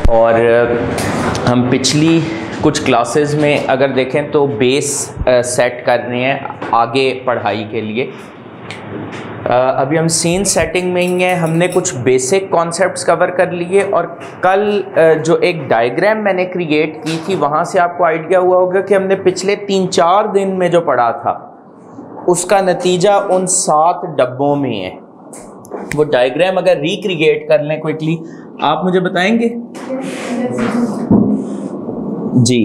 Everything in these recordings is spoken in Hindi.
और हम पिछली कुछ क्लासेस में अगर देखें तो बेस सेट कर रहे हैं आगे पढ़ाई के लिए। अभी हम सीन सेटिंग में ही हैं। हमने कुछ बेसिक कॉन्सेप्ट्स कवर कर लिए और कल जो एक डायग्राम मैंने क्रिएट की थी वहाँ से आपको आइडिया हुआ होगा कि हमने पिछले 3-4 दिन में जो पढ़ा था उसका नतीजा उन 7 डब्बों में है। वो डायग्राम अगर रिक्रिएट कर लें क्विकली, आप मुझे बताएंगे? जी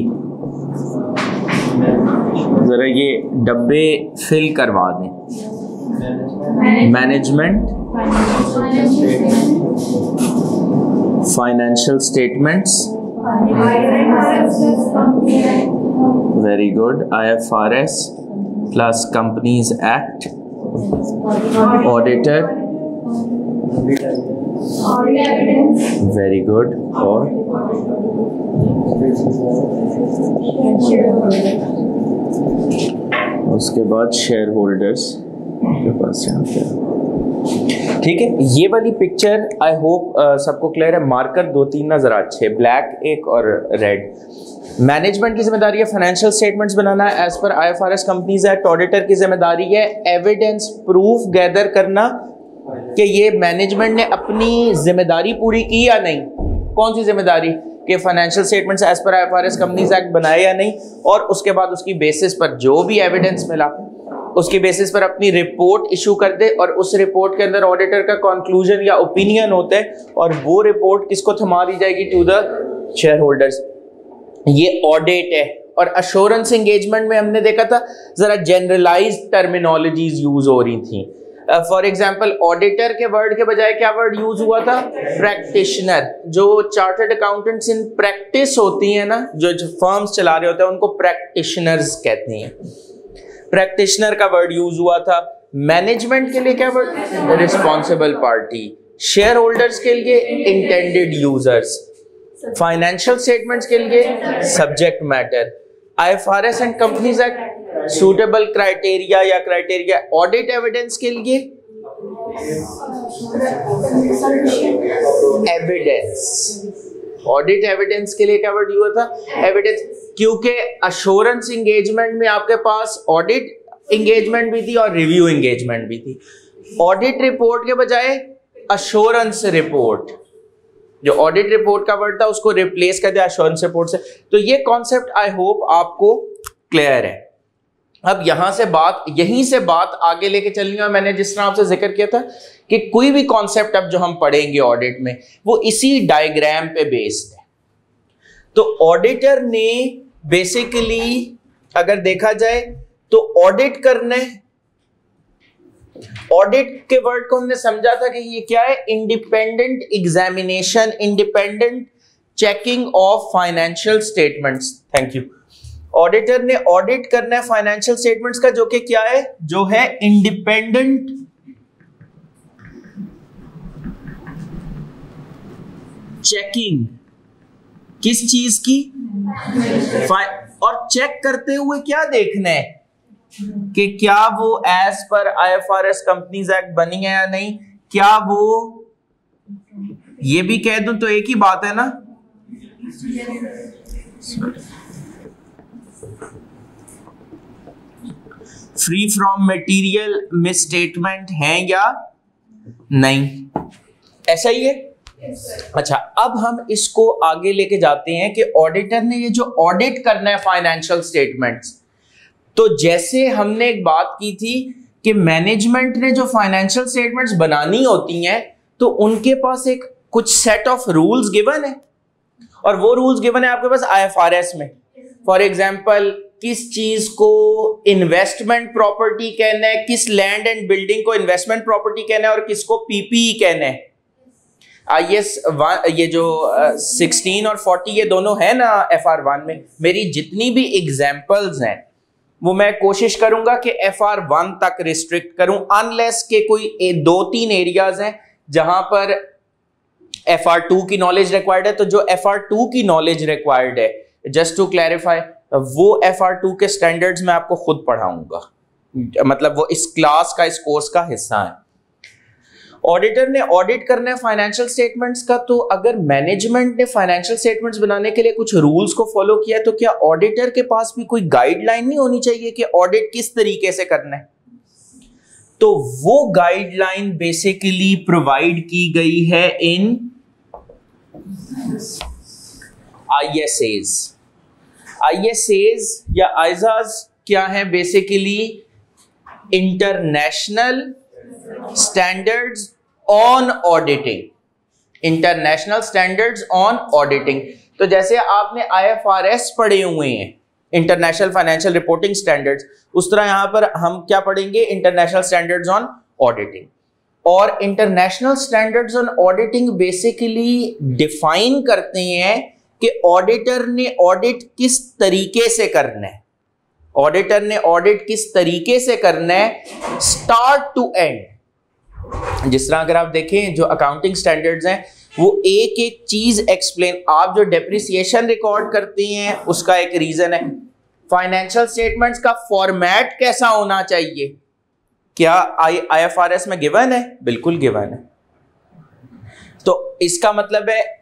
ज़रा ये डब्बे फिल करवा दें। Management, financial statements, very good, IFRS plus companies act, auditor, very good, और उसके बाद शेयर होल्डर्स के पास यहाँ पे। ठीक है, ये वाली पिक्चर आई होप सबको क्लियर है। मार्कर 2-3 ना ज़रा अच्छे, ब्लैक एक और रेड। मैनेजमेंट की जिम्मेदारी है फाइनेंशियल स्टेटमेंट्स बनाना एज पर IFRS कंपनीज एक्ट। ऑडिटर की जिम्मेदारी है एविडेंस प्रूफ गैदर करना कि ये मैनेजमेंट ने अपनी जिम्मेदारी पूरी की या नहीं। कौन सी जिम्मेदारी? कि फाइनेंशियल स्टेटमेंट्स एज पर IFRS कंपनीज एक्ट बनाए या नहीं, और उसके बाद उसकी बेसिस पर जो भी एविडेंस मिला उसकी बेसिस पर अपनी रिपोर्ट इशू कर दे, और उस रिपोर्ट के अंदर ऑडिटर का कंक्लूजन या ओपिनियन होता है और वो रिपोर्ट किसको थमा दी जाएगी? To the share holders. ये ऑडिट है। और अश्योरेंस एंगेजमेंट में हमने देखा था जरा जनरलाइज्ड टर्मिनोलॉजीज यूज हो रही थी। फॉर एग्जाम्पल ऑडिटर के वर्ड के बजाय क्या वर्ड यूज हुआ था? प्रैक्टिशनर। जो चार्टर्ड अकाउंटेंट्स इन प्रैक्टिस होती हैं ना, जो फर्म्स चला रहे होते हैं, उनको प्रैक्टिशनर्स कहते हैं। प्रैक्टिशनर का वर्ड यूज हुआ था। मैनेजमेंट के लिए क्या word? Responsible party. Share holders के लिए इंटेंडेड यूजर्स। फाइनेंशियल स्टेटमेंट्स के लिए subject matter. IFRS and companies act suitable criteria या क्राइटेरिया। ऑडिट एविडेंस के लिए एविडेंस। ऑडिट एविडेंस के लिए क्या वर्ड हुआ था? एविडेंस। क्योंकि अश्योरेंस एंगेजमेंट में आपके पास ऑडिट एंगेजमेंट भी थी और रिव्यू एंगेजमेंट भी थी। ऑडिट रिपोर्ट के बजाय अश्योरेंस रिपोर्ट, जो ऑडिट रिपोर्ट का वर्ड था उसको रिप्लेस कर दिया अश्योरेंस रिपोर्ट से। तो ये कॉन्सेप्ट आई होप आपको क्लियर है। अब यहीं से बात आगे लेके चलनी है। मैंने जिस तरह आपसे जिक्र किया था कि कोई भी कॉन्सेप्ट अब जो हम पढ़ेंगे ऑडिट में वो इसी डायग्राम पे बेस्ड है। तो ऑडिटर ने बेसिकली अगर देखा जाए तो ऑडिट करना है। ऑडिट के वर्ड को हमने समझा था कि ये क्या है? Independent examination, independent checking of financial statements. Thank you. Auditor ने ऑडिट करना है फाइनेंशियल स्टेटमेंट्स का, जो कि क्या है? जो है इंडिपेंडेंट चेकिंग। किस चीज की? और चेक करते हुए क्या देखना है कि क्या वो एज पर IFRS कंपनीज एक्ट बनी है या नहीं। क्या वो, ये भी कह दूं तो एक ही बात है ना, फ्री फ्रॉम मटेरियल मिसस्टेटमेंट है या नहीं? ऐसा ही है। अच्छा, अब हम इसको आगे लेके जाते हैं कि ऑडिटर ने ये जो ऑडिट करना है फाइनेंशियल स्टेटमेंट्स, तो जैसे हमने एक बात की थी कि मैनेजमेंट ने जो फाइनेंशियल स्टेटमेंट्स बनानी होती हैं तो उनके पास एक कुछ सेट ऑफ रूल्स गिवन है, और वो रूल्स गिवन है आपके पास IFRS में। फॉर एग्जांपल, किस चीज को इन्वेस्टमेंट प्रॉपर्टी कहना है, किस लैंड एंड बिल्डिंग को इन्वेस्टमेंट प्रॉपर्टी कहना है और किसको PPE कहना है। IS ये जो 16 और 40 ये दोनों है ना FR1 में। मेरी जितनी भी एग्जाम्पल्स हैं वो मैं कोशिश करूंगा कि FR1 तक रिस्ट्रिक्ट करूं, अनलेस के कोई 2-3 एरियाज हैं जहां पर FR2 की नॉलेज रिक्वायर्ड है। तो जो FR2 की नॉलेज रिक्वायर्ड है, जस्ट टू क्लैरिफाई, वो FR2 के स्टैंडर्ड्स मैं आपको खुद पढ़ाऊंगा, मतलब वो इस क्लास का, इस कोर्स का हिस्सा है। ऑडिटर ने ऑडिट करना है फाइनेंशियल स्टेटमेंट्स का, तो अगर मैनेजमेंट ने फाइनेंशियल स्टेटमेंट्स बनाने के लिए कुछ रूल्स को फॉलो किया, तो क्या ऑडिटर के पास भी कोई गाइडलाइन नहीं होनी चाहिए कि ऑडिट किस तरीके से करना है? तो वो गाइडलाइन बेसिकली प्रोवाइड की गई है इन ISAs। ISAs या ISAs क्या है? Basically international standards on auditing, international standards on auditing. तो जैसे आपने IFRS पढ़े हुए हैं, इंटरनेशनल फाइनेंशियल रिपोर्टिंग स्टैंडर्ड्स, उस तरह यहां पर हम क्या पढ़ेंगे? International standards on auditing. और international standards on auditing basically define करते हैं कि ऑडिटर ने ऑडिट किस तरीके से करना है, ऑडिटर ने ऑडिट किस तरीके से करना है स्टार्ट टू एंड। जिस तरह अगर आप देखें जो अकाउंटिंग स्टैंडर्ड्स हैं वो एक एक चीज एक्सप्लेन, आप जो डेप्रिसिएशन रिकॉर्ड करते हैं उसका एक रीजन है, फाइनेंशियल स्टेटमेंट्स का फॉर्मेट कैसा होना चाहिए, क्या IFRS में गिवन है? बिल्कुल गिवन है। तो इसका मतलब है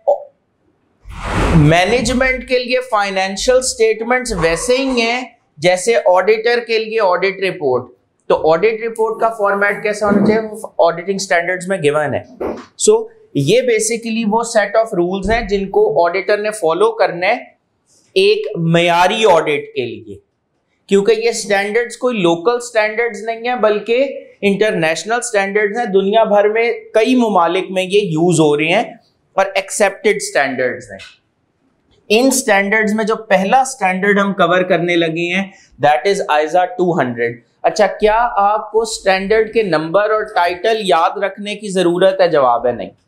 मैनेजमेंट के लिए फाइनेंशियल स्टेटमेंट्स वैसे ही हैं जैसे ऑडिटर के लिए ऑडिट रिपोर्ट। तो ऑडिट रिपोर्ट का फॉर्मेट कैसा होना चाहिए? ऑडिटिंग स्टैंडर्ड्स में गिवन है। सो ये बेसिकली वो सेट ऑफ रूल्स हैं जिनको ऑडिटर ने फॉलो करना है एक मयारी ऑडिट के लिए, क्योंकि ये स्टैंडर्ड्स कोई लोकल स्टैंडर्ड्स नहीं है बल्कि इंटरनेशनल स्टैंडर्ड्स हैं। दुनिया भर में कई ममालिक में ये यूज हो रहे हैं और एक्सेप्टेड स्टैंडर्ड्स हैं। इन स्टैंडर्ड्स में जो पहला स्टैंडर्ड हम कवर करने लगे हैं दैट इज ISA 200। अच्छा, क्या आपको स्टैंडर्ड के नंबर और टाइटल याद रखने की जरूरत है? जवाब है नहीं।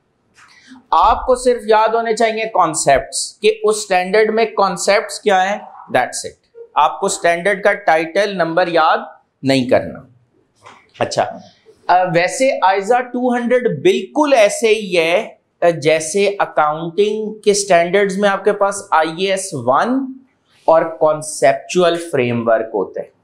आपको सिर्फ याद होने चाहिए कॉन्सेप्ट्स कि उस स्टैंडर्ड में कॉन्सेप्ट्स क्या है, दैट्स इट। आपको स्टैंडर्ड का टाइटल नंबर याद नहीं करना। अच्छा, वैसे ISA 200 बिल्कुल ऐसे ही है जैसे अकाउंटिंग के स्टैंडर्ड्स में आपके पास IAS 1 और कॉन्सेप्चुअल फ्रेमवर्क होते हैं।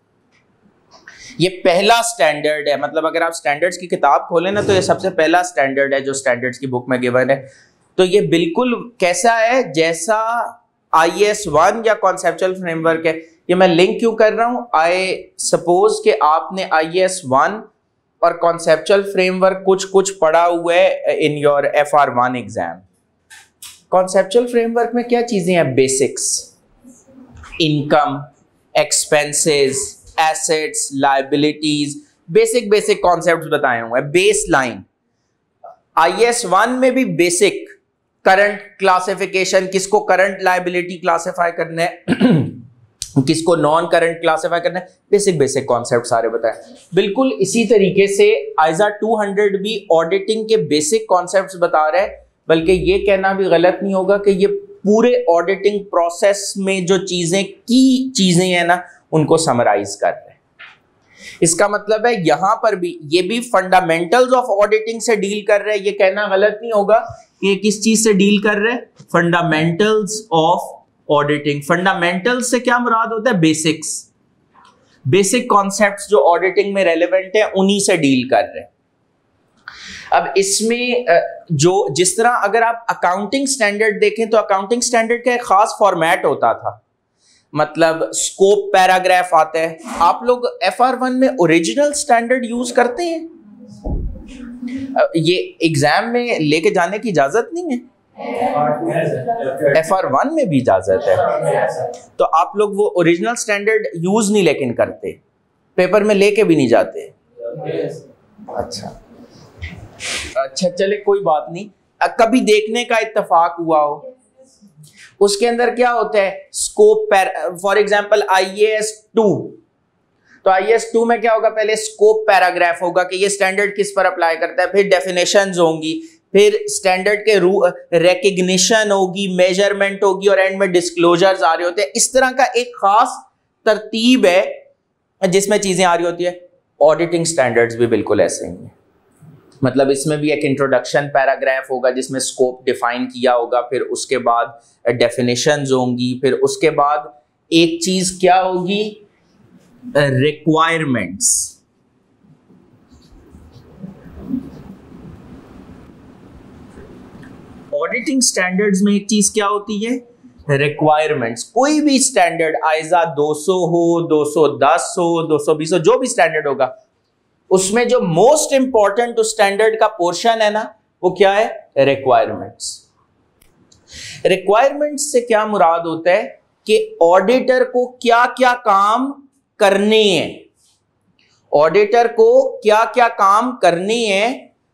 ये पहला स्टैंडर्ड है, मतलब अगर आप स्टैंडर्ड्स की किताब खोलें ना तो ये सबसे पहला स्टैंडर्ड है जो स्टैंडर्ड्स की बुक में गिवन है। तो ये बिल्कुल कैसा है? जैसा IAS 1 या कॉन्सेप्चुअल फ्रेमवर्क है। ये मैं लिंक क्यों कर रहा हूं? आई सपोज कि आपने IAS 1 और कॉन्सेप्चुअल फ्रेमवर्क कुछ पढ़ा हुआ है in your FR1 exam. Conceptual framework में क्या चीजें हैं? Basics, income, expenses, assets, liabilities, basic concepts बताए हुए हैं, बेस लाइन। IAS 1 में भी बेसिक करंट क्लासिफिकेशन, किसको करंट लायबिलिटी क्लासिफाई करना है किसको नॉन करंट क्लासिफाई करना है, बेसिक कॉन्सेप्ट सारे बताए। बिल्कुल इसी तरीके से ISA 200 भी ऑडिटिंग के बेसिक कॉन्सेप्ट्स बता रहे हैं, बल्कि ये कहना भी गलत नहीं होगा कि ये पूरे ऑडिटिंग प्रोसेस में जो चीजें हैं ना उनको समराइज कर रहे हैं। इसका मतलब है यहां पर भी ये भी फंडामेंटल्स ऑफ ऑडिटिंग से डील कर रहे हैं। ये कहना गलत नहीं होगा कि किस चीज से डील कर रहे हैं? Fundamentals of auditing. फंडामेंटल्स से क्या मुराद होता है? बेसिक्स, बेसिक कॉन्सेप्ट्स जो ऑडिटिंग में रेलेवेंट है उन्हीं से डील कर रहे हैं। अब इसमें जो जिस तरह अगर आप अकाउंटिंग स्टैंडर्ड देखें तो अकाउंटिंग स्टैंडर्ड का एक खास फॉर्मेट होता था, मतलब स्कोप पैराग्राफ आता है। आप लोग FR1 में ओरिजिनल स्टैंडर्ड यूज करते हैं? ये एग्जाम में लेके जाने की इजाजत नहीं है, FR1 में भी इजाजत है। तो आप लोग वो ओरिजिनल स्टैंडर्ड यूज नहीं लेकिन करते, पेपर में लेके भी नहीं जाते। अच्छा चले कोई बात नहीं। कभी देखने का इत्तेफाक हुआ हो, उसके अंदर क्या होता है? स्कोप, फॉर एग्जांपल IAS 2, तो IAS 2 में क्या होगा? पहले स्कोप पैराग्राफ होगा कि ये स्टैंडर्ड किस पर अप्लाई करता है, फिर डेफिनेशंस होंगी, फिर स्टैंडर्ड के रिकग्निशन होगी, मेजरमेंट होगी और एंड में डिस्क्लोजर्स आ रहे होते हैं। इस तरह का एक खास तरतीब है जिसमें चीजें आ रही होती है। ऑडिटिंग स्टैंडर्ड्स भी बिल्कुल ऐसे ही हैं, मतलब इसमें भी एक इंट्रोडक्शन पैराग्राफ होगा जिसमें स्कोप डिफाइन किया होगा, फिर उसके बाद डेफिनेशंस होंगी, फिर उसके बाद एक चीज क्या होगी? रिक्वायरमेंट्स। ऑडिटिंग स्टैंडर्ड्स में एक चीज क्या होती है, रिक्वायरमेंट्स। कोई भी स्टैंडर्ड आइजा 200 हो, 210 हो, 220 हो, जो भी स्टैंडर्ड होगा, उसमें जो मोस्ट इंपॉर्टेंट उस स्टैंडर्ड का पोर्शन है ना, वो क्या है, रिक्वायरमेंट्स। रिक्वायरमेंट्स से क्या मुराद होता है कि ऑडिटर को क्या क्या काम करने हैं, ऑडिटर को क्या क्या काम करनी है,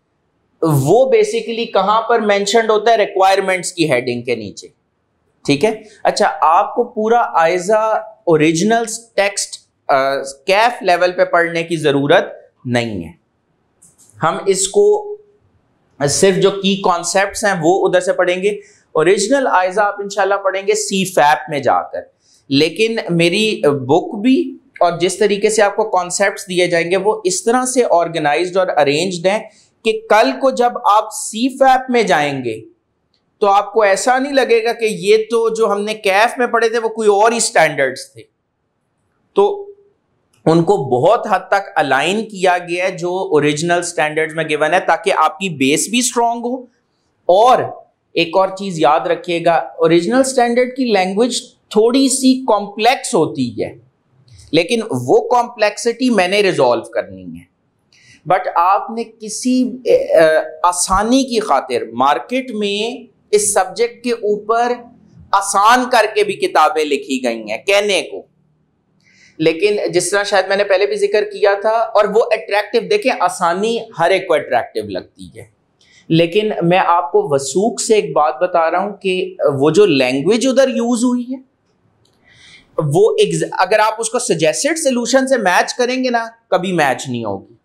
वो बेसिकली कहां पर मेंशन्ड होता है, रिक्वायरमेंट्स की हेडिंग के नीचे। ठीक है, अच्छा, आपको पूरा ISA original text CAF level पे पढ़ने की जरूरत नहीं है। हम इसको सिर्फ जो की कॉन्सेप्ट्स हैं वो उधर से पढ़ेंगे। ओरिजिनल आइजा आप इंशाल्लाह पढ़ेंगे CFAP में जाकर, लेकिन मेरी बुक भी और जिस तरीके से आपको कॉन्सेप्ट्स दिए जाएंगे वो इस तरह से ऑर्गेनाइज्ड और अरेंज्ड हैं कि कल को जब आप CFAP में जाएंगे तो आपको ऐसा नहीं लगेगा कि ये तो जो हमने कैफ में पढ़े थे वो कोई और ही स्टैंडर्ड्स थे। तो उनको बहुत हद तक अलाइन किया गया है जो ओरिजिनल स्टैंडर्ड्स में गिवन है, ताकि आपकी बेस भी स्ट्रांग हो। और एक और चीज याद रखिएगा, ओरिजिनल स्टैंडर्ड की लैंग्वेज थोड़ी सी कॉम्प्लेक्स होती है, लेकिन वो कॉम्प्लेक्सिटी मैंने रिजॉल्व करनी है। बट आपने किसी आसानी की खातिर मार्केट में इस सब्जेक्ट के ऊपर आसान करके भी किताबें लिखी गई हैं कहने को, लेकिन जिस तरह शायद मैंने पहले भी जिक्र किया था, और वो अट्रैक्टिव, देखें आसानी हर एक को अट्रैक्टिव लगती है, लेकिन मैं आपको वसूख से एक बात बता रहा हूं कि वो जो लैंग्वेज उधर यूज हुई है वो अगर आप उसको सजेस्टेड सोल्यूशन से मैच करेंगे ना, कभी मैच नहीं होगी,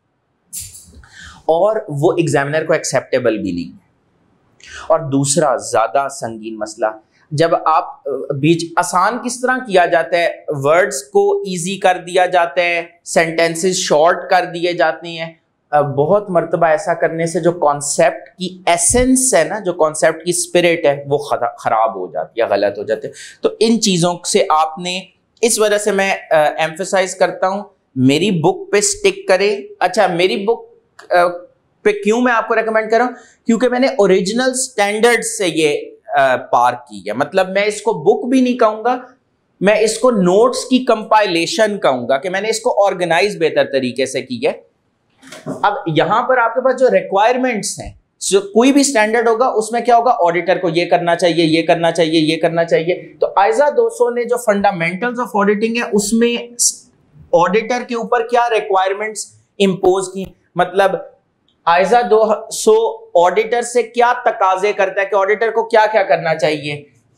और वो एग्जामिनर को एक्सेप्टेबल भी नहीं है। और दूसरा ज्यादा संगीन मसला, जब आप बीच आसान किस तरह किया जाता है, वर्ड्स को इजी कर दिया जाता है, सेंटेंसेस शॉर्ट कर दिए जाते हैं। बहुत मर्तबा ऐसा करने से जो कॉन्सेप्ट की एसेंस है ना, जो कॉन्सेप्ट की स्पिरिट है, वो खराब हो जाती है, गलत हो जाती है। तो इन चीज़ों से आपने, इस वजह से मैं एम्फसाइज करता हूँ मेरी बुक पे स्टिक करें। अच्छा, मेरी बुक पे क्यों मैं आपको रेकमेंड कर रहा हूँ, क्योंकि मैंने ओरिजिनल स्टैंडर्ड से ये पार की है। मतलब मैं इसको बुक भी नहीं कहूँगा, मैं इसको नोट्स की कंपाइलेशन कहूँगा कि मैंने इसको ऑर्गेनाइज बेहतर तरीके से की है। अब यहां पर आपके पास जो रिक्वायरमेंट्स हैं, जो कोई भी स्टैंडर्ड होगा उसमें क्या होगा, ऑडिटर को ये करना चाहिए, ये करना चाहिए, ये करना चाहिए। तो आइजा 200 ने जो फंडामेंटल्स ऑफ ऑडिटिंग है उसमें ऑडिटर के ऊपर क्या रिक्वायरमेंट्स इंपोज की, मतलब आइजा 200 ऑडिटर से क्या तकाजे करता है कि ऑडिटर को क्या क्या करना चाहिए।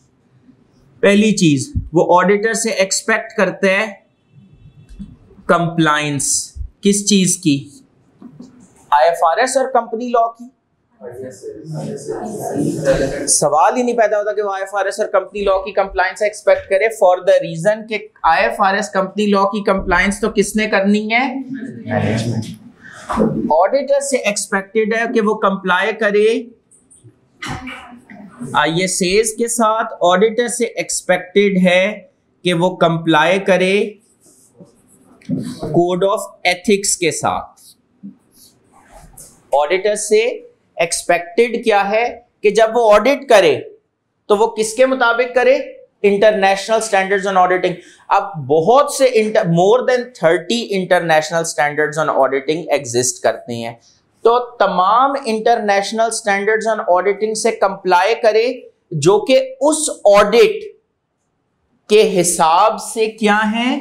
पहली चीज, वो ऑडिटर से एक्सपेक्ट करते हैं कंप्लायंस। किस चीज की, IFRS और कंपनी लॉ की। सवाल ही नहीं पैदा होता कि वो IFRS और कंपनी लॉ की कंप्लायंस एक्सपेक्ट करे, फॉर द रीजन कि IFRS कंपनी लॉ की कंप्लायंस तो किसने करनी है, मैनेजमेंट। ऑडिटर से एक्सपेक्टेड है कि वो कंप्लाई करे ISAs के साथ, ऑडिटर से एक्सपेक्टेड है कि वो कंप्लाई करे कोड ऑफ एथिक्स के साथ। ऑडिटर से एक्सपेक्टेड क्या है कि जब वो ऑडिट करे तो वो किसके मुताबिक करे, इंटरनेशनल स्टैंडर्ड्स ऑन ऑडिटिंग। अब बहुत से more than 30 international standards on auditing exist करते हैं, तो तमाम इंटरनेशनल स्टैंडर्ड्स ऑन ऑडिटिंग से कंप्लाई करे जो कि उस ऑडिट के हिसाब से क्या है,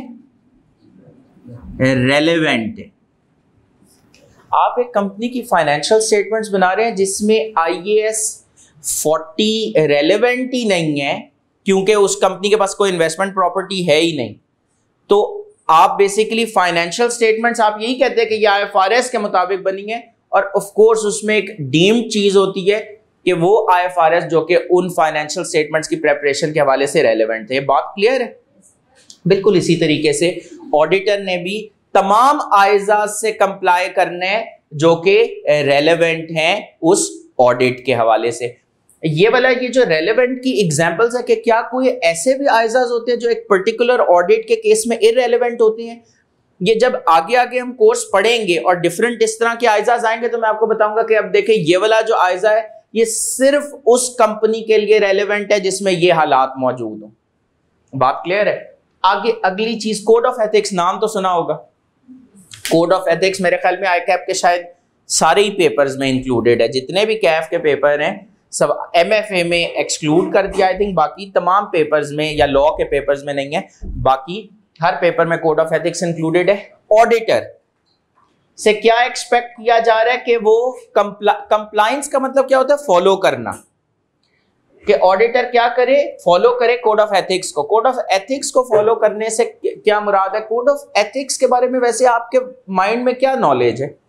रेलेवेंट है। आप एक कंपनी की फाइनेंशियल स्टेटमेंट्स बना रहे हैं जिसमें IAS 40 रेलेवेंट ही नहीं है, क्योंकि उस कंपनी के पास कोई इन्वेस्टमेंट प्रॉपर्टी है ही नहीं, तो आप बेसिकली फाइनेंशियल स्टेटमेंट्स आप यही कहते हैं कि ये IFRS के मुताबिक बनी है, और ऑफ कोर्स उसमें एक डीम्ड चीज होती है कि वो IFRS जो कि उन फाइनेंशियल स्टेटमेंट्स की प्रेपरेशन के हवाले से रेलेवेंट थे। बात क्लियर है? बिल्कुल इसी तरीके से ऑडिटर ने भी तमाम आइजाज से कंप्लाई करने जो कि रेलेवेंट हैं उस ऑडिट के हवाले से। ये वाला ये जो रेलेवेंट की एग्जांपल्स है कि क्या कोई ऐसे भी आइजाज होते हैं जो एक पर्टिकुलर ऑडिट के केस में इररेलेवेंट होते हैं। ये जब आगे आगे हम कोर्स पढ़ेंगे और डिफरेंट इस तरह के आइजाज आएंगे तो मैं आपको बताऊंगा कि अब देखिए ये वाला जो आइजा है ये सिर्फ उस कंपनी के लिए रेलेवेंट है जिसमें ये हालात मौजूद हो। बात क्लियर है? आगे अगली चीज, कोड ऑफ एथिक्स, नाम तो सुना होगा। कोड ऑफ एथिक्स मेरे ख्याल में ICAP के शायद सारे ही पेपर्स में इंक्लूडेड है, जितने भी कैफ के पेपर हैं सब MFA में एक्सक्लूड कर दिया आई थिंक, बाकी तमाम पेपर्स में या लॉ के पेपर्स में नहीं है, बाकी हर पेपर में कोड ऑफ एथिक्स इंक्लूडेड है। ऑडिटर से क्या एक्सपेक्ट किया जा रहा है कि वो कंप्लायंस का मतलब क्या होता है? फॉलो करना, कि ऑडिटर क्या करे? फॉलो करे कोड ऑफ एथिक्स को। कोड ऑफ एथिक्स को फॉलो करने से क्या मुराद है? कोड ऑफ एथिक्स के बारे में वैसे आपके माइंड में क्या नॉलेज है?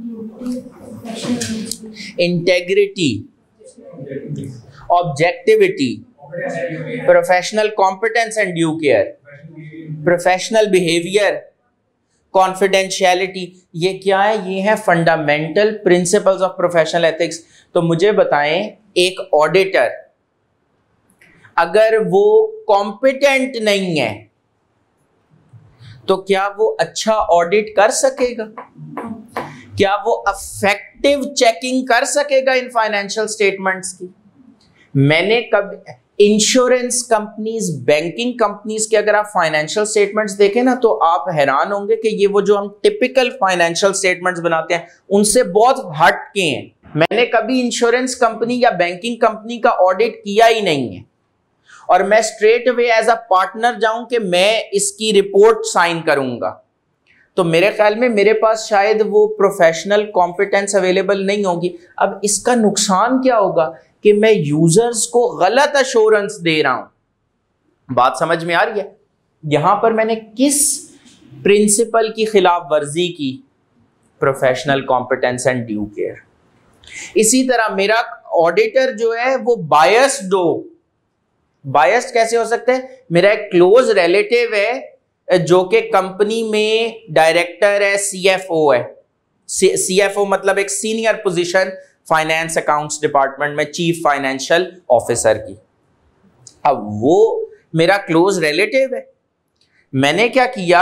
Integrity, objectivity, professional competence and due care, professional behaviour, confidentiality, ये क्या है? ये है fundamental principles of professional ethics. तो मुझे बताएं, एक ऑडिटर अगर वो कॉम्पिटेंट नहीं है तो क्या वो अच्छा ऑडिट कर सकेगा? क्या वो अफेक्टिव चेकिंग कर सकेगा इन फाइनेंशियल स्टेटमेंट्स की? मैंने कभी इंश्योरेंस कंपनीज, बैंकिंग कंपनीज के अगर आप फाइनेंशियल स्टेटमेंट्स देखें ना तो आप हैरान होंगे कि ये वो जो हम टिपिकल फाइनेंशियल स्टेटमेंट्स बनाते हैं उनसे बहुत हट के हैं। मैंने कभी इंश्योरेंस कंपनी या बैंकिंग कंपनी का ऑडिट किया ही नहीं है, और मैं straight away as a partner जाऊं कि मैं इसकी रिपोर्ट साइन करूंगा, तो मेरे ख्याल में मेरे पास शायद वो प्रोफेशनल कॉम्पिटेंस अवेलेबल नहीं होगी। अब इसका नुकसान क्या होगा कि मैं यूजर्स को गलत अश्योरेंस दे रहा हूं। बात समझ में आ रही है? यहां पर मैंने किस प्रिंसिपल की खिलाफ वर्जी की? Professional competence and due care. इसी तरह मेरा ऑडिटर जो है वो बायस्ड हो। बायस्ड कैसे हो सकते हैं? मेरा एक क्लोज रिलेटिव है जो कि कंपनी में डायरेक्टर है, CFO है। CFO मतलब एक senior position finance accounts department में, चीफ फाइनेंशियल ऑफिसर की। अब वो मेरा क्लोज रिलेटिव है। मैंने क्या किया?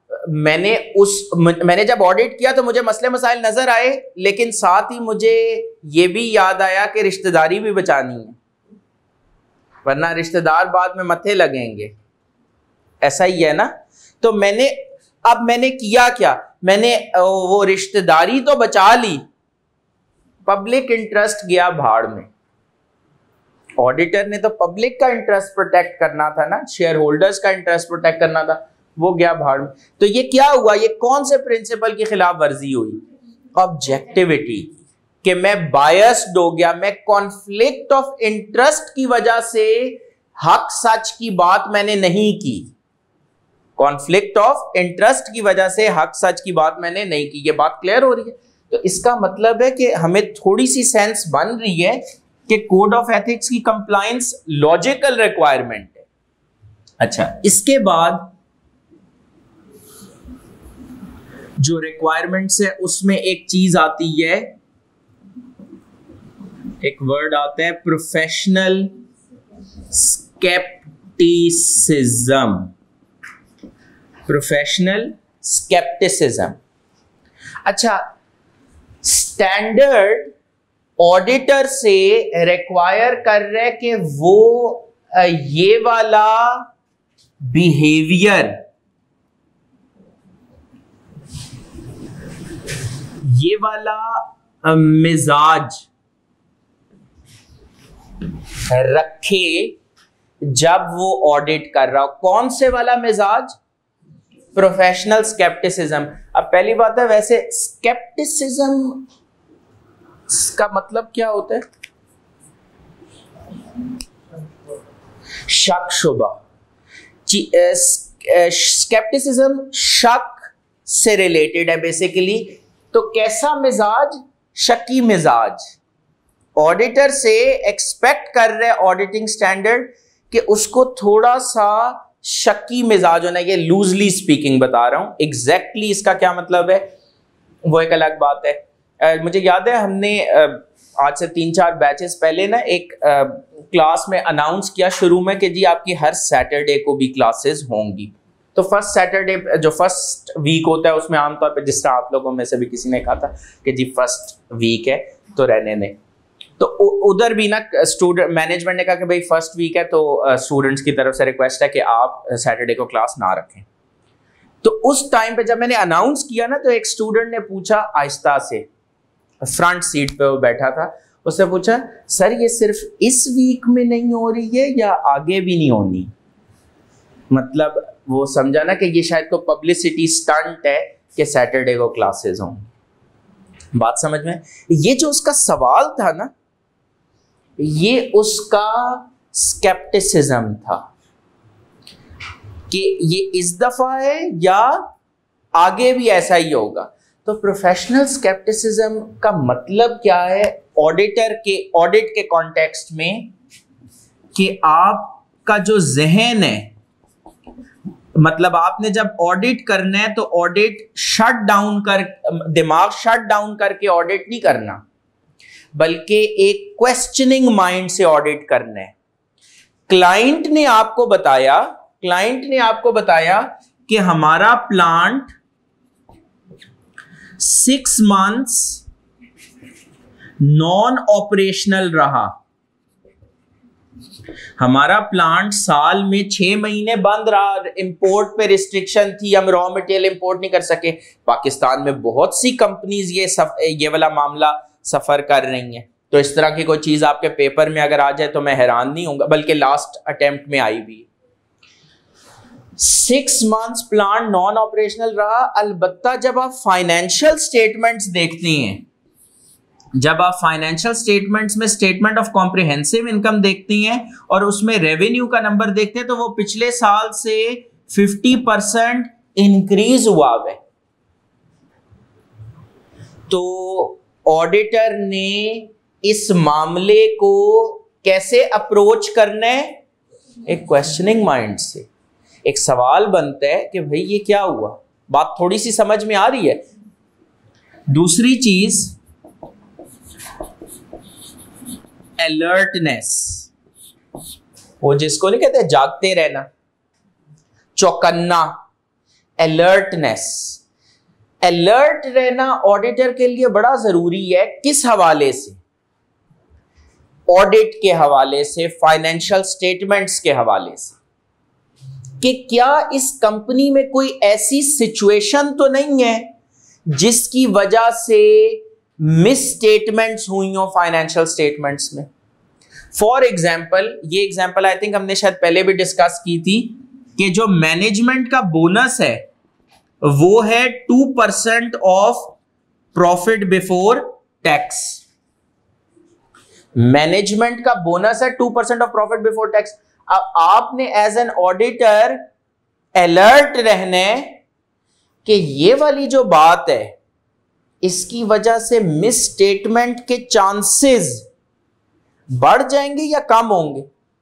मैंने जब ऑडिट किया तो मुझे मसले मसाइल नजर आए, लेकिन साथ ही मुझे ये भी याद आया कि रिश्तेदारी भी बचानी है, वरना रिश्तेदार बाद में मथे लगेंगे। ऐसा ही है ना? तो मैंने किया क्या? मैंने वो रिश्तेदारी तो बचा ली, पब्लिक इंटरेस्ट गया भाड़ में। ऑडिटर ने तो पब्लिक का इंटरेस्ट प्रोटेक्ट करना था ना, शेयर होल्डर्स का इंटरेस्ट प्रोटेक्ट करना था, वो गया भाड़ में। तो ये क्या हुआ? ये कौन से प्रिंसिपल की खिलाफ वर्जी हुई? ऑब्जेक्टिविटी, कि मैं बायस्ड हो गया, मैं कॉन्फ्लिक्ट ऑफ इंटरेस्ट की वजह से हक सच की बात मैंने नहीं की। कॉन्फ्लिक्ट ऑफ इंटरेस्ट की वजह से हक सच की बात मैंने नहीं की। ये बात क्लियर हो रही है? तो इसका मतलब है कि हमें थोड़ी सी सेंस बन रही है कि कोड ऑफ एथिक्स की कंप्लायंस लॉजिकल रिक्वायरमेंट है। अच्छा, इसके बाद जो रिक्वायरमेंट्स है उसमें एक चीज आती है, एक वर्ड आता है प्रोफेशनल स्केप्टिसिज्म। Professional scepticism. अच्छा, स्टैंडर्ड ऑडिटर से रिक्वायर कर रहे कि वो ये वाला बिहेवियर, ये वाला मिजाज रखे जब वो ऑडिट कर रहा हो। कौन से वाला मिजाज? Professional scepticism. अब पहली बात है, वैसे स्केप्टिसिज्म का मतलब क्या होता है? शक शुबा। स्केप्टिसिज्म शक से रिलेटेड है बेसिकली। तो कैसा मिजाज? शकी मिजाज। ऑडिटर से एक्सपेक्ट कर रहे ऑडिटिंग स्टैंडर्ड कि उसको थोड़ा सा शकी मिजाज होना। ये लूजली स्पीकिंग बता रहा हूं, एग्जैक्टली इसका क्या मतलब है वो एक अलग बात है। मुझे याद है हमने आज से 3-4 बैचेस पहले ना एक क्लास में अनाउंस किया शुरू में कि जी आपकी हर सैटरडे को भी क्लासेस होंगी। तो फर्स्ट सैटरडे जो फर्स्ट वीक होता है उसमें आमतौर पे, जिस तरह आप लोगों में से भी किसी ने कहा था कि जी फर्स्ट वीक है तो रहने दें, तो उधर भी ना स्टूडेंट मैनेजमेंट ने कहा कि भाई फर्स्ट वीक है तो स्टूडेंट्स की तरफ से रिक्वेस्ट है कि आप सैटरडे को क्लास ना रखें। तो उस टाइम पे जब मैंने अनाउंस किया ना, तो एक स्टूडेंट ने पूछा आहिस्ता से, फ्रंट सीट पे वो बैठा था, उसने पूछा सर ये सिर्फ इस वीक में नहीं हो रही है या आगे भी नहीं होनी? मतलब वो समझा ना कि ये शायद को पब्लिसिटी स्टंट है कि सैटरडे को क्लासेस हों। बात समझ में? ये जो उसका सवाल था ना, ये उसका स्केप्टिसिज्म था कि ये इस दफा है या आगे भी ऐसा ही होगा। तो प्रोफेशनल स्केप्टिसिज्म का मतलब क्या है ऑडिट के कॉन्टेक्स्ट में, कि आपका जो जहन है, मतलब आपने जब ऑडिट करना है तो ऑडिट दिमाग शट डाउन करके ऑडिट नहीं करना, बल्कि एक क्वेश्चनिंग माइंड से ऑडिट करना है। क्लाइंट ने आपको बताया कि हमारा प्लांट 6 months नॉन ऑपरेशनल रहा, हमारा प्लांट साल में 6 महीने बंद रहा, इंपोर्ट पे रिस्ट्रिक्शन थी, हम रॉ मटेरियल इंपोर्ट नहीं कर सके। पाकिस्तान में बहुत सी कंपनीज ये वाला मामला सफर कर रही हैं। तो इस तरह की कोई चीज आपके पेपर में अगर आ जाए तो मैं हैरान नहीं हूंगा, बल्कि लास्ट अटेम्प्ट में आई भी। 6 months प्लांट नॉन ऑपरेशनल रहा। अलबत्ता जब आप फाइनेंशियल स्टेटमेंट्स देखते हैं, जब आप फाइनेंशियल स्टेटमेंट्स में स्टेटमेंट ऑफ कॉम्प्रिहेंसिव इनकम देखती हैं और उसमें रेवेन्यू का नंबर देखते हैं, तो वो पिछले साल से 50% इंक्रीज हुआ है। तो ऑडिटर ने इस मामले को कैसे अप्रोच करना है? एक क्वेश्चनिंग माइंड से। एक सवाल बनता है कि भाई ये क्या हुआ, बात थोड़ी सी समझ में आ रही है। दूसरी चीज अलर्टनेस, वो जिसको नहीं कहते जागते रहना, चौकन्ना, अलर्टनेस। अलर्ट रहना ऑडिटर के लिए बड़ा जरूरी है। किस हवाले से? ऑडिट के हवाले से, फाइनेंशियल स्टेटमेंट्स के हवाले से, कि क्या इस कंपनी में कोई ऐसी सिचुएशन तो नहीं है जिसकी वजह से मिस स्टेटमेंट्स हुई हो फाइनेंशियल स्टेटमेंट्स में। फॉर एग्जाम्पल, ये एग्जाम्पल आई थिंक हमने शायद पहले भी डिस्कस की थी, कि जो मैनेजमेंट का बोनस है वो है 2% of profit before tax. Management का बोनस है 2% ऑफ प्रॉफिट बिफोर टैक्स। अब आपने एज एन ऑडिटर अलर्ट रहने कि ये वाली जो बात है इसकी वजह से मिस स्टेटमेंट के चांसेस बढ़ जाएंगे या कम होंगे?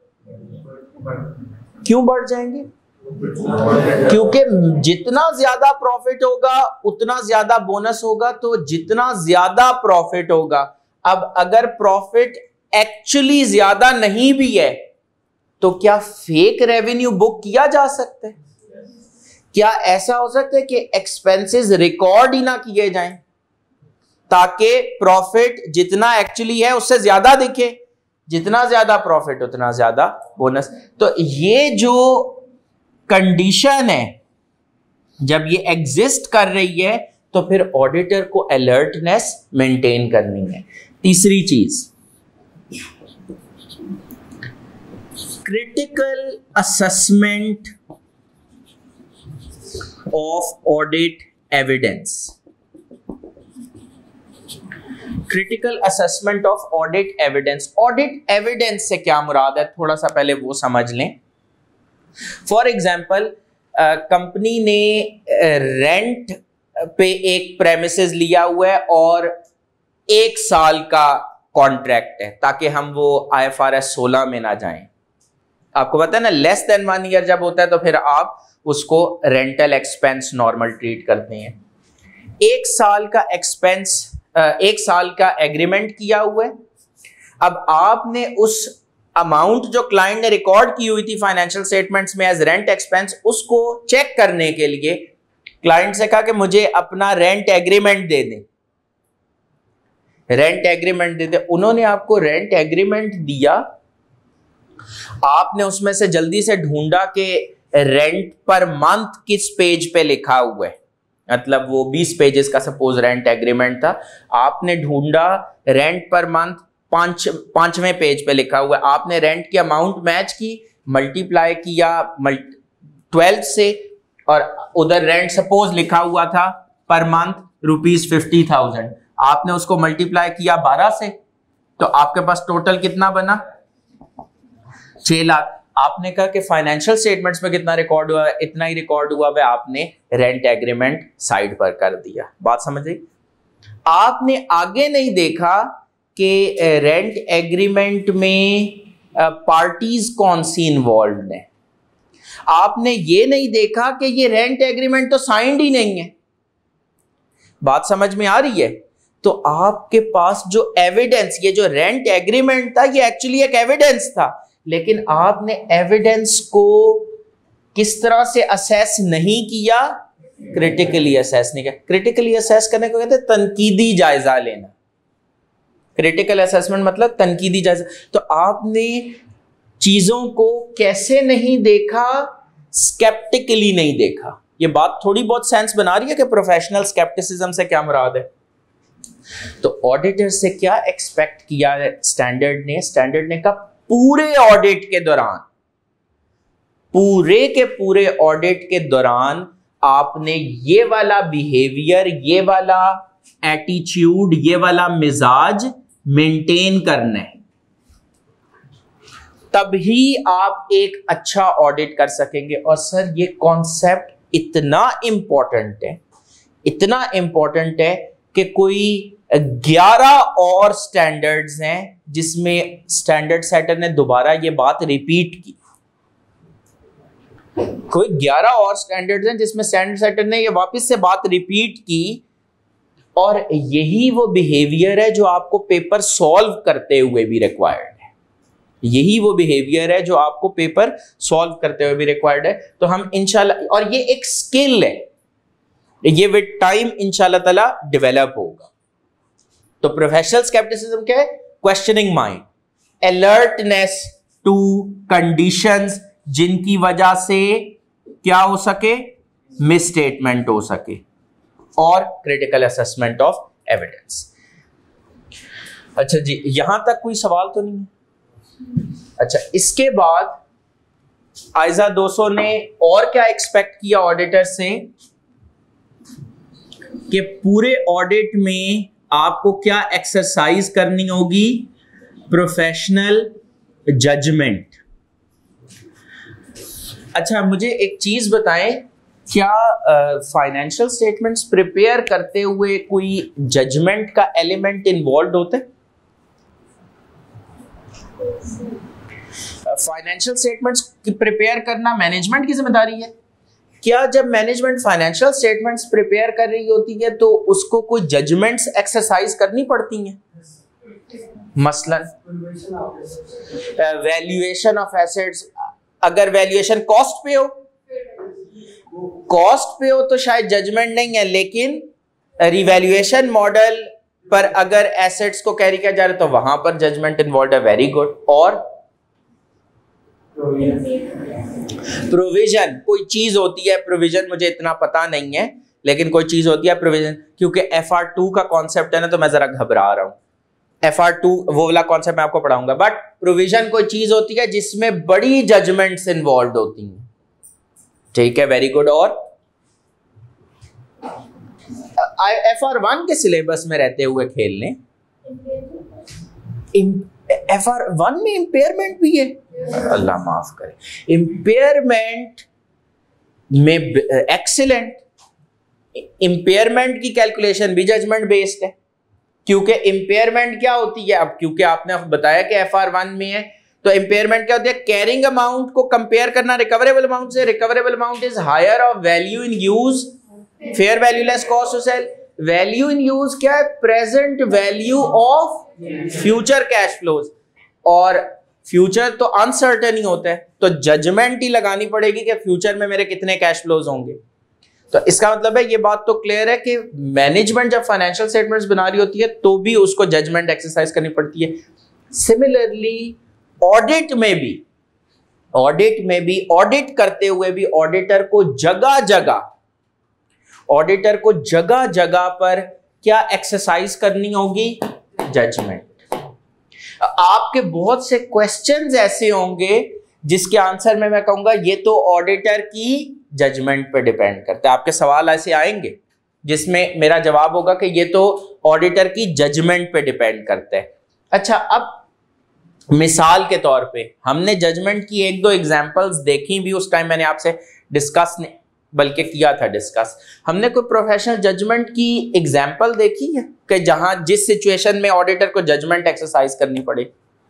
क्यों बढ़ जाएंगे? क्योंकि जितना ज्यादा प्रॉफिट होगा उतना ज्यादा बोनस होगा। तो जितना ज्यादा प्रॉफिट होगा, अब अगर प्रॉफिट एक्चुअली ज्यादा नहीं भी है तो क्या फेक रेवेन्यू बुक किया जा सकता है? क्या ऐसा हो सकता है कि एक्सपेंसेस रिकॉर्ड ही ना किए जाएं ताकि प्रॉफिट जितना एक्चुअली है उससे ज्यादा दिखे? जितना ज्यादा प्रॉफिट उतना ज्यादा बोनस। तो ये जो कंडीशन है जब ये एग्जिस्ट कर रही है तो फिर ऑडिटर को अलर्टनेस मेंटेन करनी है। तीसरी चीज, critical assessment of audit evidence. Critical assessment of audit evidence. Audit evidence से क्या मुराद है, थोड़ा सा पहले वो समझ लें। फॉर एग्जाम्पल, कंपनी ने रेंट पे एक प्रेमिसेस लिया हुआ है और 1 साल का कॉन्ट्रैक्ट है, ताकि हम वो IFRS 16 में ना जाएं। आपको पता है ना, लेस देन 1 ईयर जब होता है तो फिर आप उसको रेंटल एक्सपेंस नॉर्मल ट्रीट करते हैं। 1 साल का एक्सपेंस, 1 साल का एग्रीमेंट किया हुआ है। अब आपने उस अमाउंट जो क्लाइंट ने रिकॉर्ड की हुई थी फाइनेंशियल स्टेटमेंट्स में एज रेंट एक्सपेंस, उसको चेक करने के लिए क्लाइंट से कहा कि मुझे अपना रेंट एग्रीमेंट दे दें। रेंट एग्रीमेंट देते, उन्होंने आपको रेंट एग्रीमेंट दिया, आपने उसमें से जल्दी से ढूंढा कि रेंट पर मंथ किस पेज पे लिखा हुआ है, मतलब वो 20 पेजेस का सपोज रेंट एग्रीमेंट था, आपने ढूंढा रेंट पर मंथ पांचवें पेज पे लिखा हुआ है, आपने रेंट की अमाउंट मैच की, मल्टीप्लाई किया 12 से, और उधर रेंट सपोज लिखा हुआ था पर मंथ ₹50,000, आपने उसको मल्टीप्लाई किया 12 से, तो आपके पास टोटल कितना बना 6 लाख। आपने कहा कि फाइनेंशियल स्टेटमेंट्स में कितना रिकॉर्ड हुआ है, इतना ही रिकॉर्ड हुआ है, आपने रेंट एग्रीमेंट साइड पर कर दिया। बात समझ आई? आपने आगे नहीं देखा कि रेंट एग्रीमेंट में पार्टीज कौन सी इन्वॉल्व है, आपने ये नहीं देखा कि ये रेंट एग्रीमेंट तो साइंड ही नहीं है। बात समझ में आ रही है? तो आपके पास जो एविडेंस, ये जो रेंट एग्रीमेंट था ये एक्चुअली एक एविडेंस था, लेकिन आपने एविडेंस को किस तरह से असेस नहीं किया, क्रिटिकली असेस नहीं किया। क्रिटिकली असेस करने को कहते हैं तनकीदी जायजा लेना। क्रिटिकल असेसमेंट मतलब तनकीदी जायजा। तो आपने चीजों को कैसे नहीं देखा, स्केप्टिकली नहीं देखा। ये बात थोड़ी बहुत सेंस बना रही है कि प्रोफेशनल स्केप्टिसिज्म से क्या मुराद है। तो ऑडिटर से क्या एक्सपेक्ट किया स्टैंडर्ड ने? स्टैंडर्ड ने कहा पूरे ऑडिट के दौरान, पूरे के पूरे ऑडिट के दौरान आपने ये वाला बिहेवियर, ये वाला एटीट्यूड, ये वाला मिजाज मेंटेन करना है, तभी आप एक अच्छा ऑडिट कर सकेंगे। और सर ये कॉन्सेप्ट इतना इंपॉर्टेंट है, इतना इंपॉर्टेंट है कि कोई 11 और स्टैंडर्ड्स हैं जिसमें स्टैंडर्ड सेटर ने दोबारा ये बात रिपीट की। कोई 11 और स्टैंडर्ड्स हैं जिसमें स्टैंडर्ड सेटर ने ये वापस से बात रिपीट की, और यही वो बिहेवियर है जो आपको पेपर सॉल्व करते हुए भी रिक्वायर्ड है। यही वो बिहेवियर है जो आपको पेपर सॉल्व करते हुए भी रिक्वायर्ड है। तो हम इंशाल्लाह, और ये एक स्किल है, ये विद टाइम इंशाल्लाह ताला डेवलप होगा। तो प्रोफेशनल स्केप्टिसिज्म क्या है? Questioning mind, alertness to conditions जिनकी वजह से क्या हो सके, मिसस्टेटमेंट हो सके, और क्रिटिकल असेसमेंट ऑफ एविडेंस। अच्छा जी, यहां तक कोई सवाल तो नहीं है? अच्छा, इसके बाद आयजा 200 ने और क्या एक्सपेक्ट किया ऑडिटर से कि पूरे ऑडिट में आपको क्या एक्सरसाइज करनी होगी, प्रोफेशनल जजमेंट। अच्छा, मुझे एक चीज बताएं, क्या फाइनेंशियल स्टेटमेंट्स प्रिपेयर करते हुए कोई जजमेंट का एलिमेंट इन्वॉल्व होता है? फाइनेंशियल स्टेटमेंट्स प्रिपेयर करना मैनेजमेंट की जिम्मेदारी है। क्या जब मैनेजमेंट फाइनेंशियल स्टेटमेंट्स प्रिपेयर कर रही होती है तो उसको कोई जजमेंट्स एक्सरसाइज करनी पड़ती हैं? मसलन वैल्यूएशन ऑफ एसेट्स, अगर वैल्यूएशन कॉस्ट पे हो तो शायद जजमेंट नहीं है, लेकिन रिवैल्यूएशन मॉडल पर अगर एसेट्स को कैरी किया जा रहा है तो वहां पर जजमेंट इन्वॉल्व है। Very good. और प्रोविजन, कोई चीज होती है प्रोविजन, मुझे इतना पता नहीं है, लेकिन कोई चीज होती है प्रोविजन, क्योंकि FR2 का कॉन्सेप्ट है ना, तो मैं जरा घबरा रहा हूं। FR2 वो वाला कॉन्सेप्ट मैं आपको पढ़ाऊंगा, बट प्रोविजन कोई चीज होती है जिसमें बड़ी जजमेंट्स इन्वॉल्व होती हैं। ठीक है, वेरी गुड। और FR1 के सिलेबस में रहते हुए खेल लें, FR1 में इंपेयरमेंट भी है, अल्लाह माफ करे। इंपेयरमेंट में एक्सीलेंट, इंपेयरमेंट की कैलकुलेशन भी जजमेंट बेस्ड है, क्योंकि इंपेयरमेंट क्या होती है, अब क्योंकि आपने बताया कि FR1 में है, तो इंपेयरमेंट क्या होती है? कैरिंग अमाउंट को कंपेयर करना रिकवरेबल अमाउंट से। Recoverable amount is higher of value in use, fair value less cost to sell. Value in use क्या है? Present value of future cash flows, और फ्यूचर तो अनसर्टेन ही होता है, तो जजमेंट ही लगानी पड़ेगी कि फ्यूचर में मेरे कितने कैश फ्लोज होंगे। तो इसका मतलब है, ये बात तो क्लियर है कि मैनेजमेंट जब फाइनेंशियल स्टेटमेंट्स बना रही होती है तो भी उसको जजमेंट एक्सरसाइज करनी पड़ती है। सिमिलरली ऑडिट में भी ऑडिट करते हुए भी ऑडिटर को जगह जगह पर क्या एक्सरसाइज करनी होगी? जजमेंट। आपके बहुत से क्वेश्चंस ऐसे होंगे जिसके आंसर में मैं कहूंगा ये तो ऑडिटर की जजमेंट पे डिपेंड करता है। आपके सवाल ऐसे आएंगे जिसमें मेरा जवाब होगा कि ये तो ऑडिटर की जजमेंट पे डिपेंड करता है। अच्छा, अब मिसाल के तौर पे हमने जजमेंट की एक दो एग्जांपल्स देखी भी, उस टाइम मैंने आपसे डिस्कस बल्कि किया था डिस्कस। हमने कोई प्रोफेशनल जजमेंट की एग्जांपल देखी है कि जहां जिस सिचुएशन में ऑडिटर को जजमेंट एक्सरसाइज करनी पड़े?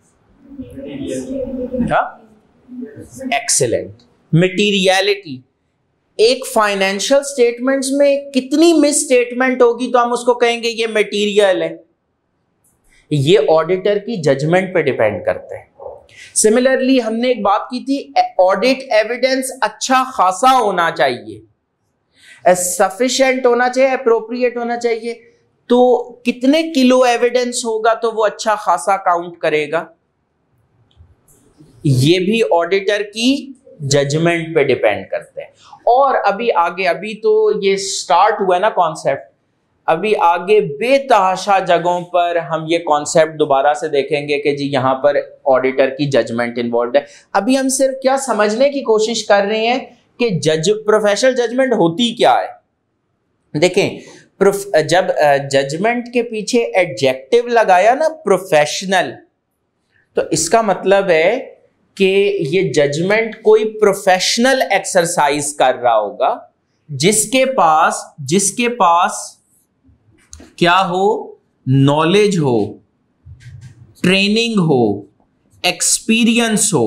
एक्सीलेंट। मटीरियलिटी, एक फाइनेंशियल स्टेटमेंट्स में कितनी मिस स्टेटमेंट होगी तो हम उसको कहेंगे ये मटीरियल है। ये ऑडिटर की जजमेंट पे डिपेंड करता है। सिमिलरली हमने एक बात की थी, ऑडिट एविडेंस अच्छा खासा होना चाहिए, सफिशिएंट होना चाहिए, अप्रोप्रिएट होना चाहिए। तो कितने किलो एविडेंस होगा तो वो अच्छा खासा काउंट करेगा? ये भी ऑडिटर की जजमेंट पे डिपेंड करते हैं। और अभी आगे, अभी तो ये स्टार्ट हुआ है ना कॉन्सेप्ट, अभी आगे बेतहाशा जगहों पर हम ये कॉन्सेप्ट दोबारा से देखेंगे कि जी यहां पर ऑडिटर की जजमेंट इन्वॉल्व है। अभी हम सिर्फ क्या समझने की कोशिश कर रहे हैं कि प्रोफेशनल जजमेंट होती क्या है। देखें, जब जजमेंट के पीछे एडजेक्टिव लगाया ना प्रोफेशनल, तो इसका मतलब है कि ये जजमेंट कोई प्रोफेशनल एक्सरसाइज कर रहा होगा जिसके पास क्या हो? नॉलेज हो, ट्रेनिंग हो, एक्सपीरियंस हो।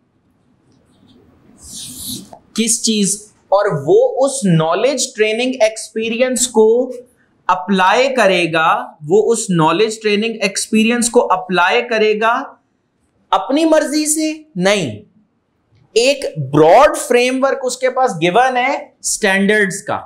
किस चीज? और वो उस नॉलेज, ट्रेनिंग, एक्सपीरियंस को अप्लाई करेगा, वो उस नॉलेज, ट्रेनिंग, एक्सपीरियंस को अप्लाई करेगा अपनी मर्जी से नहीं। एक ब्रॉड फ्रेमवर्क उसके पास गिवन है स्टैंडर्ड्स का।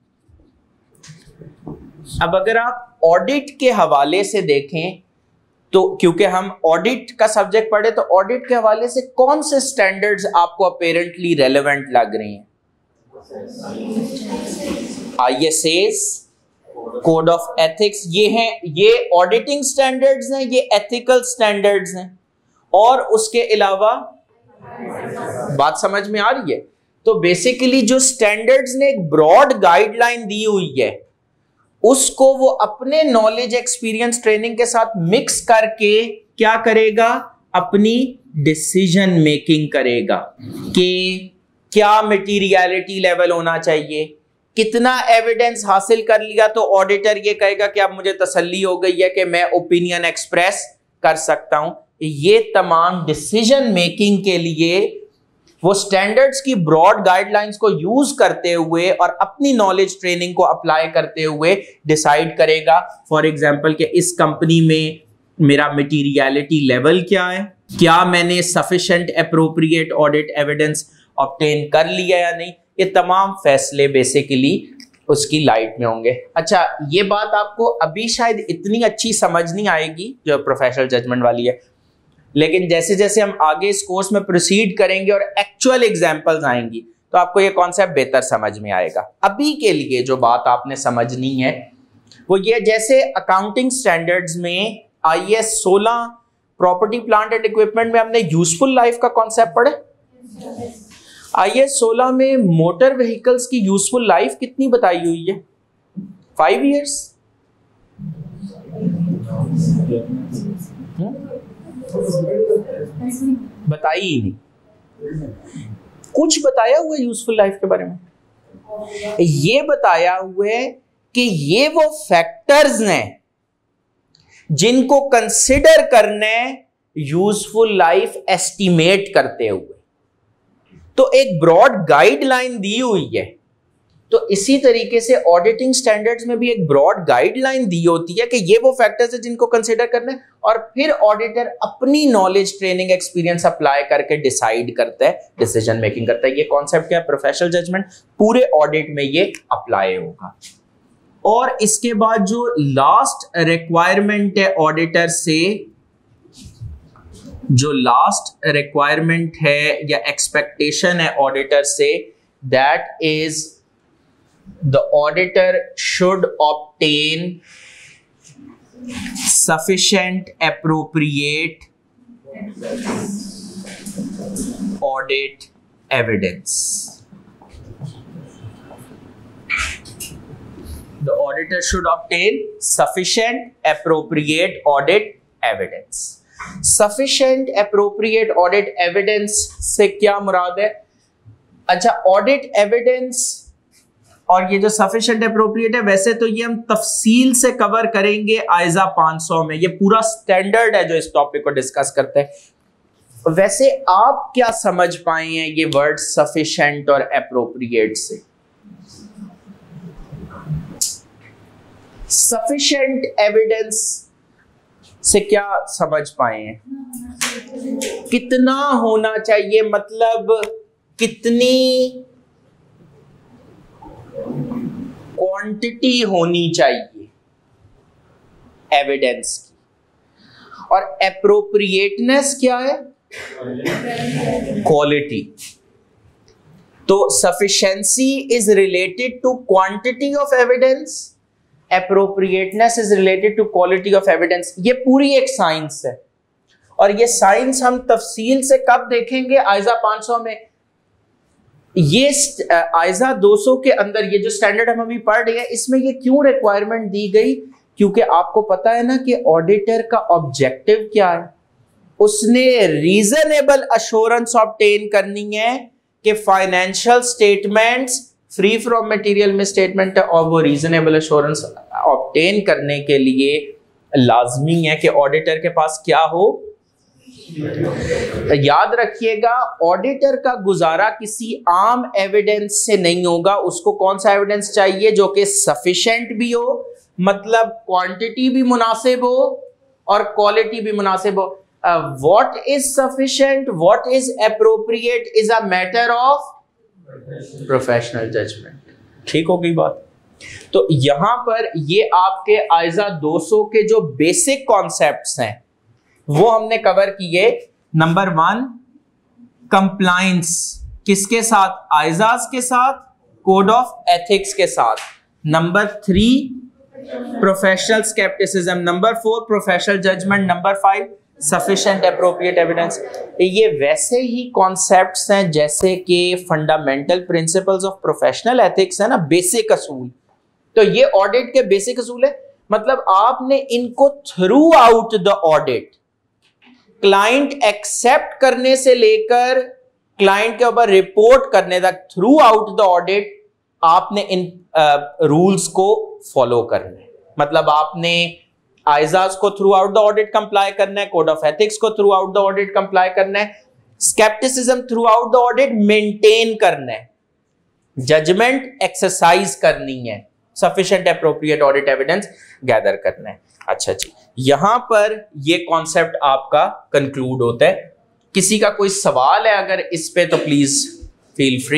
अब अगर आप ऑडिट के हवाले से देखें तो, क्योंकि हम ऑडिट का सब्जेक्ट पढ़े, तो ऑडिट के हवाले से कौन से स्टैंडर्ड्स आपको अपेरेंटली रेलेवेंट लग रहे हैं? ISAs, कोड ऑफ एथिक्स, ये हैं, ये ऑडिटिंग स्टैंडर्ड्स हैं, ये एथिकल स्टैंडर्ड्स हैं। और उसके अलावा बात समझ में आ रही है? तो बेसिकली जो स्टैंडर्ड्स ने एक ब्रॉड गाइडलाइन दी हुई है, उसको वो अपने नॉलेज, एक्सपीरियंस, ट्रेनिंग के साथ मिक्स करके क्या करेगा? अपनी डिसीजन मेकिंग करेगा कि क्या मटीरियलिटी लेवल होना चाहिए, कितना एविडेंस हासिल कर लिया तो ऑडिटर ये कहेगा कि अब मुझे तसल्ली हो गई है कि मैं ओपिनियन एक्सप्रेस कर सकता हूं। ये तमाम डिसीजन मेकिंग के लिए वो स्टैंडर्ड्स की ब्रॉड गाइडलाइंस को यूज करते हुए और अपनी नॉलेज, ट्रेनिंग को अप्लाई करते हुए डिसाइड करेगा। फॉर एग्जांपल कि इस कंपनी में मेरा मटीरियलिटी लेवल क्या है, क्या मैंने sufficient appropriate audit evidence obtain कर लिया या नहीं। ये तमाम फैसले बेसिकली उसकी लाइट में होंगे। अच्छा, ये बात आपको अभी शायद इतनी अच्छी समझ नहीं आएगी जो प्रोफेशनल जजमेंट वाली है, लेकिन जैसे जैसे हम आगे इस कोर्स में प्रोसीड करेंगे और एक्चुअल एग्जांपल्स आएंगी तो आपको ये कॉन्सेप्ट बेहतर समझ में आएगा। अभी के लिए जो बात आपने समझनी है वो ये, जैसे अकाउंटिंग स्टैंडर्ड्स में IAS 16 property, plant and equipment में हमने यूजफुल लाइफ का कॉन्सेप्ट पढ़े। IAS 16 में मोटर व्हीकल्स की यूजफुल लाइफ कितनी बताई हुई है? 5 years। बताई ही नहीं। कुछ बताया हुआ यूजफुल लाइफ के बारे में? ये बताया हुआ है कि ये वो फैक्टर्स हैं जिनको कंसिडर करने यूजफुल लाइफ एस्टिमेट करते हुए। तो एक ब्रॉड गाइडलाइन दी हुई है तो इसी तरीके से ऑडिटिंग स्टैंडर्ड्स में भी एक ब्रॉड गाइडलाइन दी होती है कि ये वो फैक्टर्स है जिनको कंसीडर करना है, और फिर ऑडिटर अपनी नॉलेज, ट्रेनिंग, एक्सपीरियंस अप्लाई करके डिसाइड करता है, डिसीजन मेकिंग करता है। ये कॉन्सेप्ट क्या है? Professional judgement. पूरे ऑडिट में ये अप्लाई होगा। और इसके बाद जो लास्ट रिक्वायरमेंट है ऑडिटर से, जो लास्ट रिक्वायरमेंट है या एक्सपेक्टेशन है ऑडिटर से, that is the auditor should obtain sufficient appropriate audit evidence. The auditor should obtain sufficient appropriate audit evidence. Sufficient appropriate audit evidence से क्या मुराद है? अच्छा, audit evidence और ये जो सफिशिएंट अप्रोप्रिएट है, वैसे तो ये हम तफसील से कवर करेंगे आइजा 500 में, ये पूरा स्टैंडर्ड है जो इस टॉपिक को डिस्कस करते हैं। वैसे आप क्या समझ पाए हैं ये वर्ड सफिशिएंट और अप्रोप्रिएट से? सफिशिएंट एविडेंस से क्या समझ पाए हैं? कितना होना चाहिए, मतलब कितनी क्वांटिटी होनी चाहिए एविडेंस की। और एप्रोप्रिएटनेस क्या है? क्वालिटी। तो sufficiency is related to quantity of evidence, appropriateness is related to quality of evidence. ये पूरी एक साइंस है, और ये साइंस हम तफसील से कब देखेंगे? आइजा 500 में। ये आइजा 200 के अंदर ये जो स्टैंडर्ड हम अभी पढ़ रहे हैं, इसमें ये क्यों रिक्वायरमेंट दी गई? क्योंकि आपको पता है ना कि ऑडिटर का ऑब्जेक्टिव क्या है। उसने रीजनेबल अश्योरेंस ऑब्टेन करनी है कि financial statements free from material misstatement है, और वो रीजनेबल अश्योरेंस ऑब्टेन करने के लिए लाजमी है कि ऑडिटर के पास क्या हो। याद रखिएगा, ऑडिटर का गुजारा किसी आम एविडेंस से नहीं होगा। उसको कौन सा एविडेंस चाहिए? जो कि सफिशिएंट भी हो, मतलब क्वांटिटी भी मुनासिब हो और क्वालिटी भी मुनासिब हो। What is sufficient, what is appropriate is a matter of professional judgement. ठीक हो गई बात? तो यहां पर ये आपके आइजा 200 के जो बेसिक कॉन्सेप्ट्स हैं वो हमने कवर किए। नंबर 1, कंप्लायंस किसके साथ? आइजाज के साथ, कोड ऑफ एथिक्स के साथ। Number 3, professional scepticism. Number 4, professional judgement. Number 5, sufficient appropriate evidence. ये वैसे ही कॉन्सेप्ट्स हैं जैसे कि fundamental principles of professional ethics है ना, बेसिक असूल। तो ये ऑडिट के बेसिक असूल है, मतलब आपने इनको throughout the audit, client accept करने से लेकर क्लाइंट के ऊपर रिपोर्ट करने तक, थ्रू आउट द ऑडिट आपने इन रूल्स को फॉलो करना है। मतलब आपने आइजाज को throughout the audit comply करना है, कोड ऑफ एथिक्स को throughout the audit comply करना है, scepticism throughout the audit maintain करना है, जजमेंट एक्सरसाइज करनी है, sufficient appropriate audit evidence gather करना है। अच्छा जी, यहां पर ये कॉन्सेप्ट आपका कंक्लूड होता है। किसी का कोई सवाल है अगर इस पे तो प्लीज फील फ्री।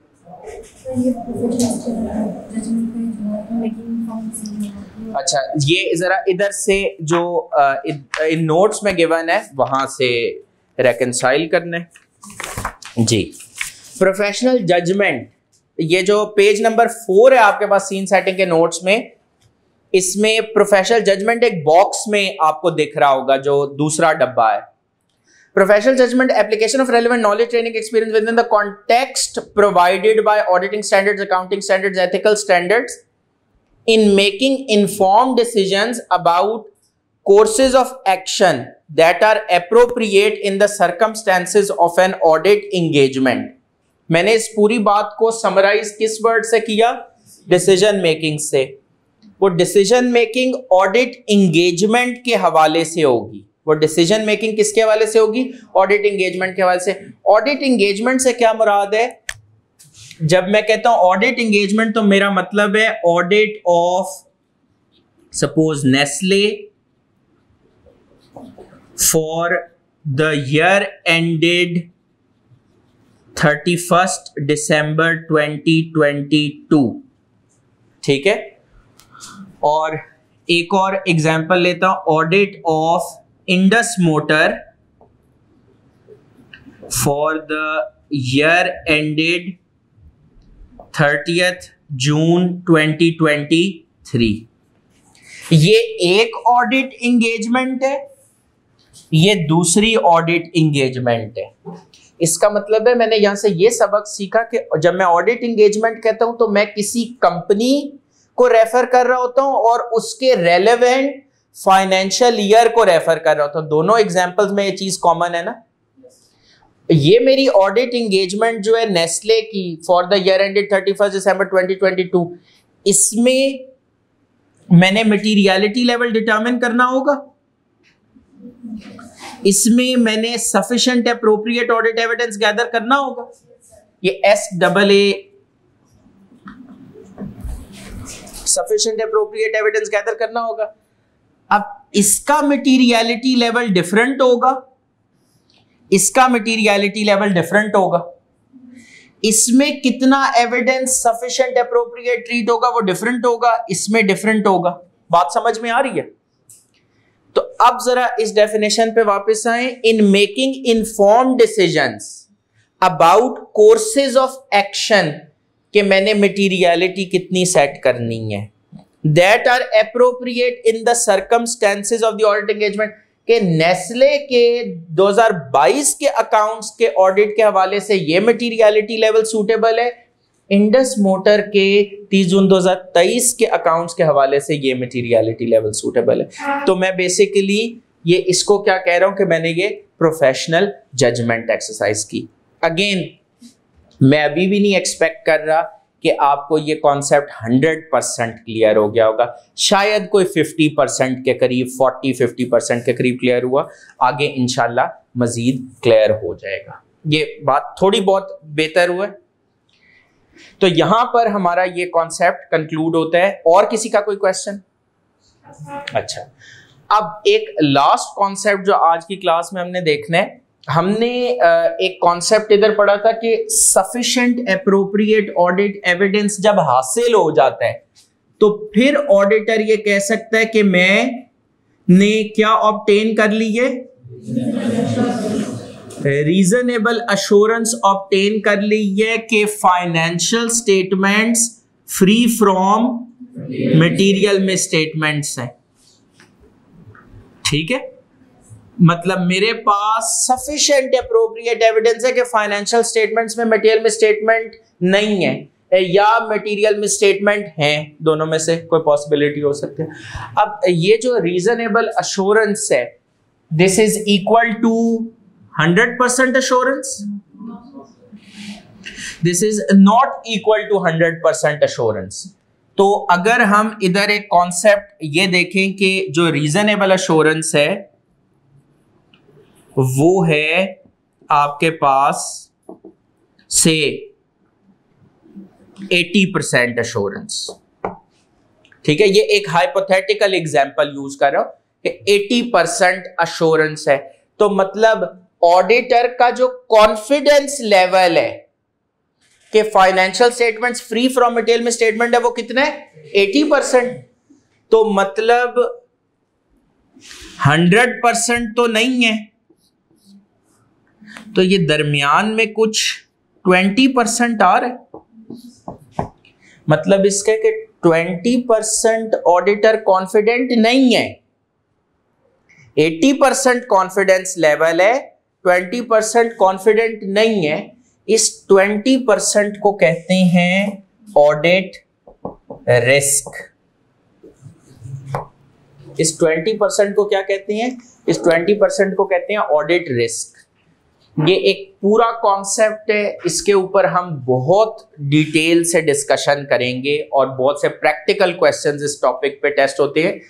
अच्छा, ये जरा इधर से जो इन नोट्स में गिवन है वहां से रेकंसाइल करना है जी। प्रोफेशनल जजमेंट, ये जो पेज नंबर 4 है आपके पास सीन सेटिंग के नोट्स में, इसमें प्रोफेशनल जजमेंट एक बॉक्स में आपको दिख रहा होगा जो दूसरा डब्बा है। Professional judgement, application of relevant knowledge, training, experience within the context provided by auditing standards, accounting standards, ethical standards in making informed decisions about courses of action that are appropriate in the circumstances of an audit engagement। मैंने इस पूरी बात को समराइज किस वर्ड से किया? डिसीजन मेकिंग से। वो डिसीजन मेकिंग ऑडिट इंगेजमेंट के हवाले से होगी। वो डिसीजन मेकिंग किसके हवाले से होगी? ऑडिट इंगेजमेंट के हवाले से। ऑडिट इंगेजमेंट से क्या मुराद है? जब मैं कहता हूं ऑडिट एंगेजमेंट तो मेरा मतलब है audit of suppose Nestle for the year ended 31st December 2022, ठीक है। और एक और एग्जांपल लेता हूं, audit of Indus Motor for the year ended 30th June 2023। ये एक ऑडिट एंगेजमेंट है, ये दूसरी ऑडिट एंगेजमेंट है। इसका मतलब है मैंने यहां से ये सबक सीखा कि जब मैं ऑडिट एंगेजमेंट कहता हूं तो मैं किसी कंपनी को रेफर कर रहा होता हूं और उसके रेलेवेंट फाइनेंशियल ईयर को रेफर कर रहा होता हूं। दोनों एग्जांपल्स में ये चीज कॉमन है ना। ये मेरी ऑडिट एंगेजमेंट जो है नेस्ले की for the year ended 31st December 2022, इसमें मैंने मटीरियलिटी लेवल डिटरमिन करना होगा, इसमें मैंने sufficient appropriate audit evidence gather करना होगा। ये SAA sufficient appropriate evidence gather करना होगा। अब इसका मटीरियलिटी लेवल डिफरेंट होगा, इसका मटीरियलिटी लेवल डिफरेंट होगा, इसमें कितना एविडेंस सफिशिएंट एप्रोप्रिएट ट्रीट होगा वो डिफरेंट होगा, इसमें डिफरेंट होगा। बात समझ में आ रही है? तो अब जरा इस डेफिनेशन पे वापस आए। In making informed decisions about courses of action कि मैंने मटीरियलिटी कितनी सेट करनी है, that are appropriate in the circumstances of the audit engagement, कि नेस्ले के 2022 के अकाउंट्स के ऑडिट के हवाले से ये मटीरियलिटी लेवल सूटेबल है, इंडस मोटर के 30 जून 2023 के अकाउंट्स के हवाले से ये मटीरियलिटी लेवल सूटेबल है। तो मैं बेसिकली ये इसको क्या कह रहा हूं कि मैंने ये प्रोफेशनल जजमेंट एक्सरसाइज की। अगेन मैं अभी भी नहीं एक्सपेक्ट कर रहा कि आपको ये कॉन्सेप्ट 100% क्लियर हो गया होगा, शायद कोई 50% के करीब, 40-50% के करीब क्लियर हुआ, आगे इंशाल्लाह मजीद क्लियर हो जाएगा। ये बात थोड़ी बहुत बेहतर हुआ। तो यहां पर हमारा ये कॉन्सेप्ट कंक्लूड होता है। और किसी का कोई क्वेश्चन? अच्छा, अब एक लास्ट कॉन्सेप्ट जो आज की क्लास में हमने देखना है, हमने एक कॉन्सेप्ट इधर पढ़ा था कि सफिशिएंट एप्रोप्रिएट ऑडिट एविडेंस जब हासिल हो जाता है तो फिर ऑडिटर ये कह सकता है कि मैंने क्या ऑब्टेन कर ली है, रीजनेबल अश्योरेंस ऑब्टेन कर ली है कि financial statements free from material misstatements हैं। ठीक है, मतलब मेरे पास सफिशिएंट एप्रोप्रिएट एविडेंस है कि फाइनेंशियल स्टेटमेंट्स में मटेरियल में स्टेटमेंट नहीं है या मटेरियल में स्टेटमेंट है, दोनों में से कोई पॉसिबिलिटी हो सकती है। अब ये जो रीजनेबल अश्योरेंस है, this is equal to 100% assurance? This is not equal to 100% assurance. तो अगर हम इधर एक कॉन्सेप्ट ये देखें कि जो रीजनेबल अश्योरेंस है वो है आपके पास से 80% अश्योरेंस। ठीक है, ये एक हाइपोथेटिकल एग्जांपल यूज कर रहा हूं कि 80% अश्योरेंस है, तो मतलब ऑडिटर का जो कॉन्फिडेंस लेवल है कि financial statements free from material misstatement है वो कितना है, 80%। तो मतलब 100% तो नहीं है, तो ये दरमियान में कुछ 20% आ रहा है। मतलब इसके कि 20% ऑडिटर कॉन्फिडेंट नहीं है, 80% कॉन्फिडेंस लेवल है, 20% कॉन्फिडेंट नहीं है। इस 20% को कहते हैं ऑडिट रिस्क। इस 20% को क्या कहते हैं? इस 20% को कहते हैं ऑडिट रिस्क। ये एक पूरा कॉन्सेप्ट है, इसके ऊपर हम बहुत डिटेल से डिस्कशन करेंगे और बहुत से प्रैक्टिकल क्वेश्चंस इस टॉपिक पे टेस्ट होते हैं।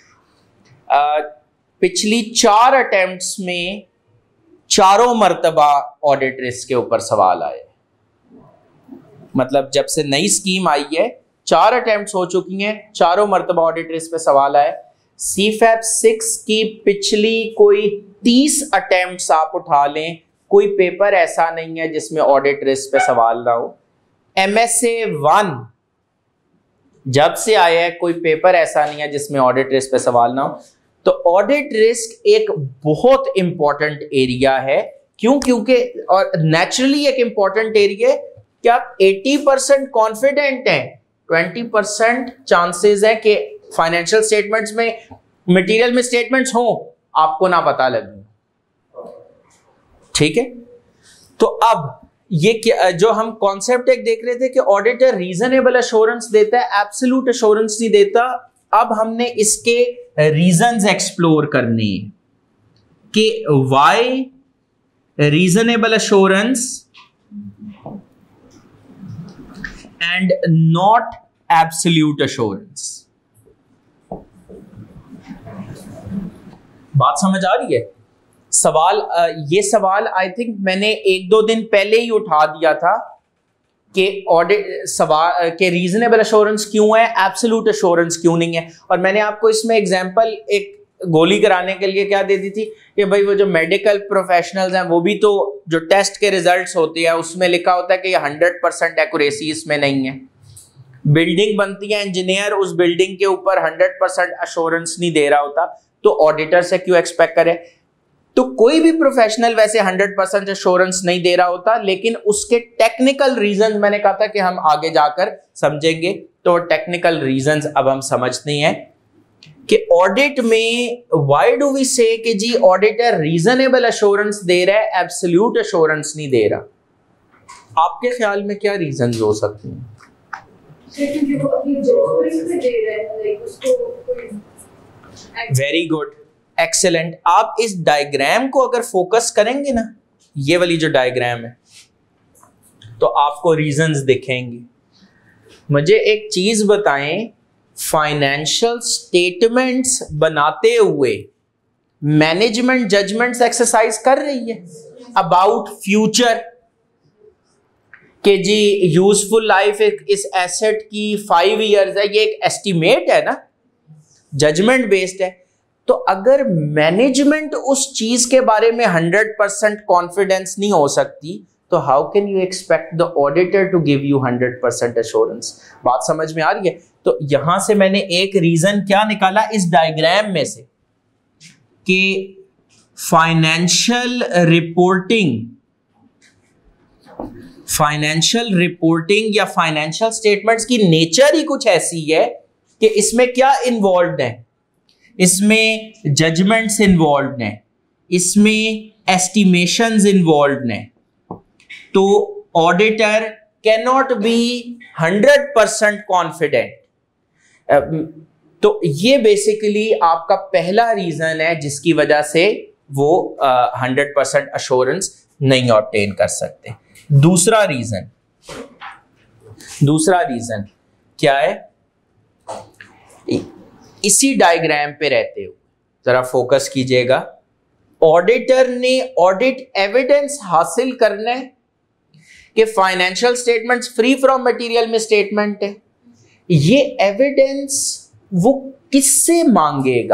पिछली 4 अटेम्प्ट्स में चारों मर्तबा ऑडिट रिस्क के ऊपर सवाल आए। मतलब जब से नई स्कीम आई है 4 अटेम्प्ट हो चुकी हैं, चारों मरतबा ऑडिट रिस्क पे सवाल आए। CFAP 6 की पिछली कोई 30 अटेम्प्ट्स आप उठा लें, कोई पेपर ऐसा नहीं है जिसमें ऑडिट रिस्क पे सवाल ना हो। MSA 1 जब से आया है कोई पेपर ऐसा नहीं है जिसमें ऑडिट रिस्क पे सवाल ना हो। तो ऑडिट रिस्क एक बहुत इंपॉर्टेंट एरिया है। क्यों? क्योंकि और नेचुरली एक इंपॉर्टेंट एरिया है कि आप 80% कॉन्फिडेंट हैं, 20% चांसेस है कि फाइनेंशियल स्टेटमेंट्स में मटेरियल में स्टेटमेंट्स हों, आपको ना पता लगे। ठीक है, तो अब ये क्या जो हम कॉन्सेप्ट एक देख रहे थे कि ऑडिटर रीजनेबल एश्योरेंस देता है, एब्सोल्यूट एश्योरेंस नहीं देता। अब हमने इसके रीजंस एक्सप्लोर करने हैं कि why reasonable assurance and not absolute assurance. बात समझ आ रही है? सवाल ये सवाल आई थिंक मैंने 1-2 दिन पहले ही उठा दिया था कि ऑडिट सवाल के रीजनेबल एश्योरेंस क्यों है, एब्सोल्यूट एश्योरेंस क्यों नहीं है। और मैंने आपको इसमें एग्जांपल एक गोली कराने के लिए क्या दे दी थी कि भाई वो जो मेडिकल प्रोफेशनल्स हैं वो भी तो जो टेस्ट के रिजल्ट्स होते हैं उसमें लिखा होता है कि ये 100% एक्यूरेसी इसमें नहीं है। बिल्डिंग बनती है, इंजीनियर उस बिल्डिंग के ऊपर 100% एश्योरेंस नहीं दे रहा होता, तो ऑडिटर से क्यों एक्सपेक्ट करे। तो कोई भी प्रोफेशनल वैसे 100% एश्योरेंस नहीं दे रहा होता, लेकिन उसके टेक्निकल रीजंस मैंने कहा था कि हम आगे जाकर समझेंगे। तो टेक्निकल रीजंस अब हम समझते हैं कि ऑडिट में व्हाई डू वी से कि जी ऑडिटर रीजनेबल एश्योरेंस दे रहा है, एब्सोल्यूट एश्योरेंस नहीं दे रहा। आपके ख्याल में क्या रीजंस हो सकते हैं? Very good, excellent. आप इस डायग्राम को अगर फोकस करेंगे ना, ये वाली जो डायग्राम है, तो आपको रीजंस दिखेंगे। मुझे एक चीज बताएं, फाइनेंशियल स्टेटमेंट्स बनाते हुए मैनेजमेंट जजमेंट्स एक्सरसाइज कर रही है अबाउट फ्यूचर कि जी यूजफुल लाइफ इस एसेट की 5 इयर्स है, ये एक एस्टिमेट है ना, जजमेंट बेस्ड है। तो अगर मैनेजमेंट उस चीज के बारे में 100% कॉन्फिडेंस नहीं हो सकती, तो how can you expect the auditor to give you 100% assurance. बात समझ में आ रही है? तो यहां से मैंने एक रीजन क्या निकाला इस डायग्राम में से कि फाइनेंशियल रिपोर्टिंग या फाइनेंशियल स्टेटमेंट्स की नेचर ही कुछ ऐसी है कि इसमें क्या इन्वॉल्व है, इसमें जजमेंट्स इन्वॉल्व हैं, इसमें एस्टिमेशंस इन्वॉल्व हैं। तो auditor can not be 100% confident. तो ये बेसिकली आपका पहला रीजन है जिसकी वजह से वो 100% अश्योरेंस नहीं ऑब्टेन कर सकते। दूसरा रीजन क्या है? इसी डायग्राम पे रहते हो जरा फोकस कीजिएगा। ऑडिटर ने ऑडिट एविडेंस हासिल करना है कि financial statements free from material misstatement है। ये एविडेंस वो किससे मांगेगा?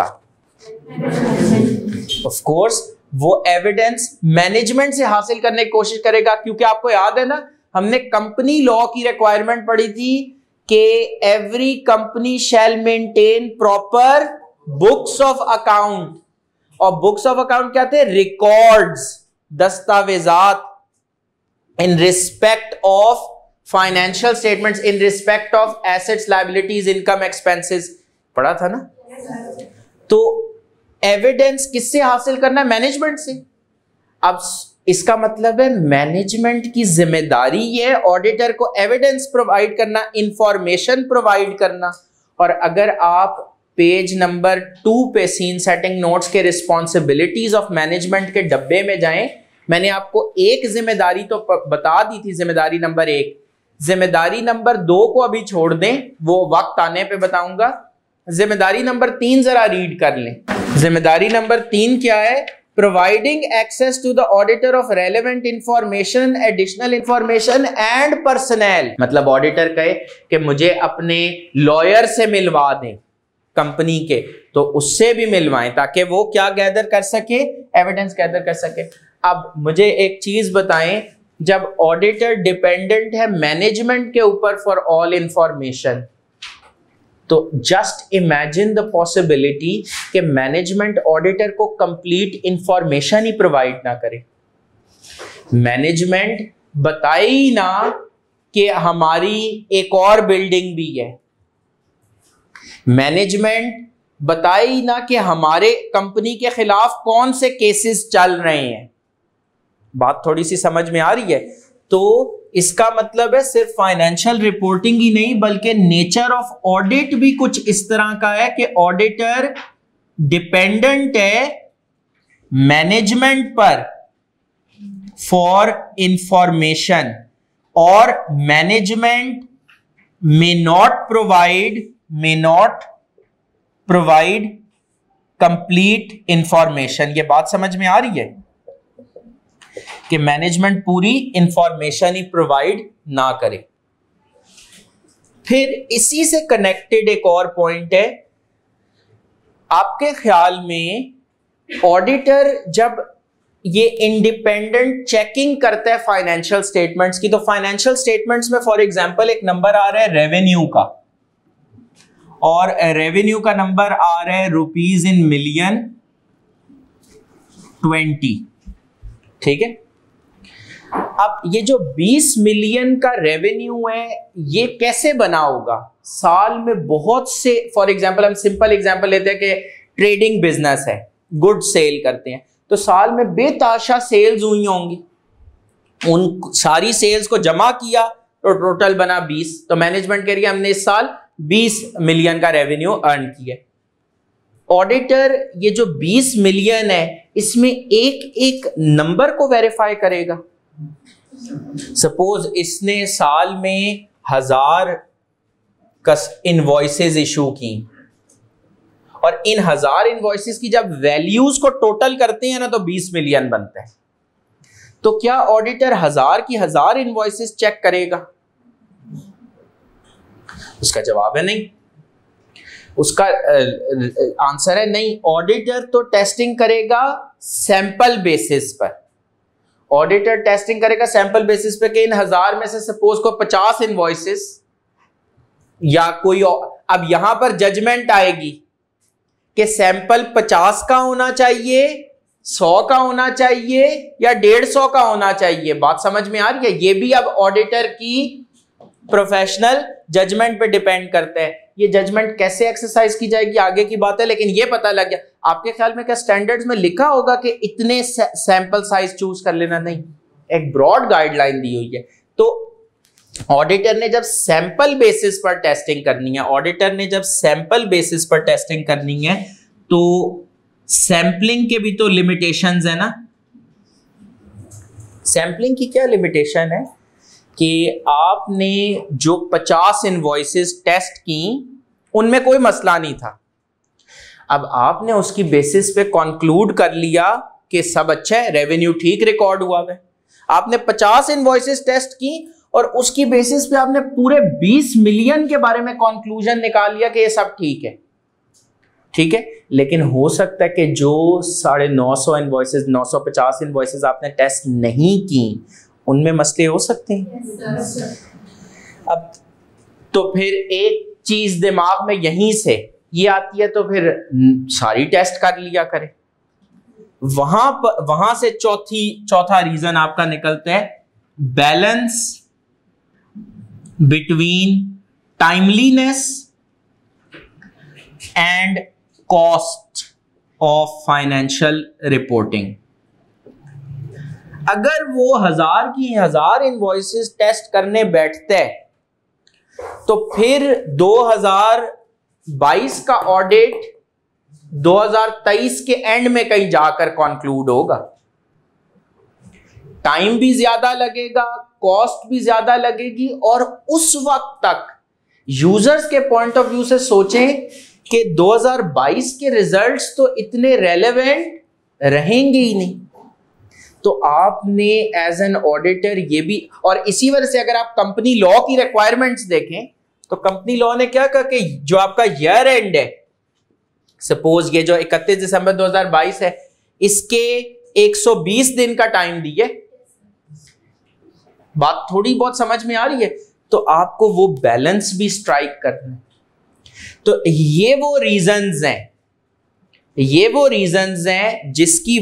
ऑफ कोर्स वो एविडेंस मैनेजमेंट से हासिल करने की कोशिश करेगा, क्योंकि आपको याद है ना, हमने कंपनी लॉ की रिक्वायरमेंट पढ़ी थी कि every company shall maintain proper books of account. और बुक्स ऑफ अकाउंट क्या थे? रिकॉर्ड्स, दस्तावेजात in respect of financial statements, in respect of assets, liabilities, income, expenses. पढ़ा था ना? तो एविडेंस किससे हासिल करना है? मैनेजमेंट से। अब इसका मतलब है मैनेजमेंट की जिम्मेदारी है ऑडिटर को एविडेंस प्रोवाइड करना, इंफॉर्मेशन प्रोवाइड करना। और अगर आप पेज नंबर 2 पे सीन सेटिंग नोट्स के रिस्पॉन्सिबिलिटीज ऑफ मैनेजमेंट के डब्बे में जाएं, मैंने आपको एक जिम्मेदारी तो बता दी थी, जिम्मेदारी नंबर 1। जिम्मेदारी नंबर 2 को अभी छोड़ दें, वो वक्त आने पे बताऊंगा। जिम्मेदारी नंबर 3 जरा रीड कर लें। जिम्मेदारी नंबर 3 क्या है providing access to the auditor of relevant information, additional information and personnel. मतलब ऑडिटर कहे कि मुझे अपने लॉयर से मिलवा दें कंपनी के, तो उससे भी मिलवाएं ताकि वो क्या गैदर कर सके, एविडेंस गैदर कर सके। अब मुझे एक चीज बताएं, जब ऑडिटर डिपेंडेंट है मैनेजमेंट के ऊपर फॉर ऑल इंफॉर्मेशन, तो जस्ट इमेजिन द पॉसिबिलिटी कि मैनेजमेंट ऑडिटर को कंप्लीट इंफॉर्मेशन ही प्रोवाइड ना करे। मैनेजमेंट बताए ही ना कि हमारी एक और बिल्डिंग भी है, मैनेजमेंट बताए ही ना कि हमारे कंपनी के खिलाफ कौन से केसेस चल रहे हैं। बात थोड़ी सी समझ में आ रही है? तो इसका मतलब है सिर्फ फाइनेंशियल रिपोर्टिंग ही नहीं बल्कि नेचर ऑफ ऑडिट भी कुछ इस तरह का है कि ऑडिटर डिपेंडेंट है मैनेजमेंट पर फॉर इंफॉर्मेशन, और management may not provide complete information. ये बात समझ में आ रही है कि मैनेजमेंट पूरी इंफॉर्मेशन ही प्रोवाइड ना करे। फिर इसी से कनेक्टेड एक और पॉइंट है, आपके ख्याल में ऑडिटर जब ये इंडिपेंडेंट चेकिंग करता है फाइनेंशियल स्टेटमेंट्स की, तो फाइनेंशियल स्टेटमेंट्स में फॉर एग्जांपल एक नंबर आ रहा है रेवेन्यू का, और रेवेन्यू का नंबर आ रहा है रुपीज इन मिलियन 20, ठीक है। अब ये जो 20 मिलियन का रेवेन्यू है ये कैसे बना होगा? साल में बहुत से, फॉर एग्जांपल हम सिंपल एग्जांपल लेते हैं कि ट्रेडिंग बिजनेस है, गुड सेल करते हैं, तो साल में बेताशा सेल्स हुई होंगी, उन सारी सेल्स को जमा किया तो टोटल बना 20, तो मैनेजमेंट कह रही है हमने इस साल 20 मिलियन का रेवेन्यू अर्न किया। ऑडिटर ये जो 20 मिलियन है इसमें एक एक नंबर को वेरीफाई करेगा। सपोज इसने साल में 1000 इनवॉइसेस इशू की, और इन 1000 इनवॉइसेस की जब वैल्यूज को टोटल करते हैं ना तो 20 मिलियन बनता है। तो क्या ऑडिटर 1000 की 1000 इनवॉइसेस चेक करेगा? उसका जवाब है नहीं। उसका आंसर है नहीं। ऑडिटर तो टेस्टिंग करेगा सैंपल बेसिस पर। ऑडिटर टेस्टिंग करेगा सैंपल बेसिस पे कि इन 1000 में से सपोज को 50 इनवॉइसेस या कोई अब यहां पर जजमेंट आएगी कि सैंपल 50 का होना चाहिए, 100 का होना चाहिए या 150 का होना चाहिए। बात समझ में आ रही है? ये भी अब ऑडिटर की प्रोफेशनल जजमेंट पे डिपेंड करता है। ये जजमेंट कैसे एक्सरसाइज की जाएगी आगे की बात है, लेकिन ये पता लग गया। आपके ख्याल में क्या स्टैंडर्ड्स में लिखा होगा कि इतने सैंपल साइज चूज कर लेना? नहीं, एक ब्रॉड गाइडलाइन दी हुई है। तो ऑडिटर ने जब सैंपल बेसिस पर टेस्टिंग करनी है, तो सैंपलिंग के भी तो लिमिटेशंस है ना। सैंपलिंग की क्या लिमिटेशन है कि आपने जो 50 इनवॉइसेस टेस्ट की उनमें कोई मसला नहीं था, अब आपने उसकी बेसिस पे कंक्लूड कर लिया कि सब अच्छा है, रेवेन्यू ठीक रिकॉर्ड हुआ है। आपने 50 इनवॉइसेस टेस्ट की और उसकी बेसिस पे आपने पूरे 20 मिलियन के बारे में कंक्लूजन निकाल लिया कि ये सब ठीक है, ठीक है। लेकिन हो सकता है कि जो 950 इनवॉइसेस, 950 इनवॉइसेस आपने टेस्ट नहीं की उनमें मसले हो सकते हैं। अब तो फिर एक चीज दिमाग में यहीं से ये आती है, तो फिर सारी टेस्ट कर लिया करे। वहां से चौथा रीजन आपका निकलता है balance between timeliness and cost of financial reporting. अगर वो 1000 की 1000 इनवॉइसेस टेस्ट करने बैठते हैं तो फिर 2022 का ऑडिट 2023 के एंड में कहीं जाकर कंक्लूड होगा। टाइम भी ज्यादा लगेगा, कॉस्ट भी ज्यादा लगेगी, और उस वक्त तक यूजर्स के पॉइंट ऑफ व्यू से सोचें कि 2022 के रिजल्ट्स तो इतने रेलेवेंट रहेंगे ही नहीं। तो आपने एज एन ऑडिटर ये भी, और इसी वजह से अगर आप कंपनी लॉ की रिक्वायरमेंट्स देखें तो कंपनी लॉ ने क्या कहा कि जो आपका ईयर एंड है, सपोज ये जो 31 दिसंबर 2022 है, इसके 120 दिन का टाइम दिए। बात थोड़ी बहुत समझ में आ रही है? तो आपको वो बैलेंस भी स्ट्राइक करना है। तो ये वो रीजंस हैं, ये वो रीजंस हैं जिसकी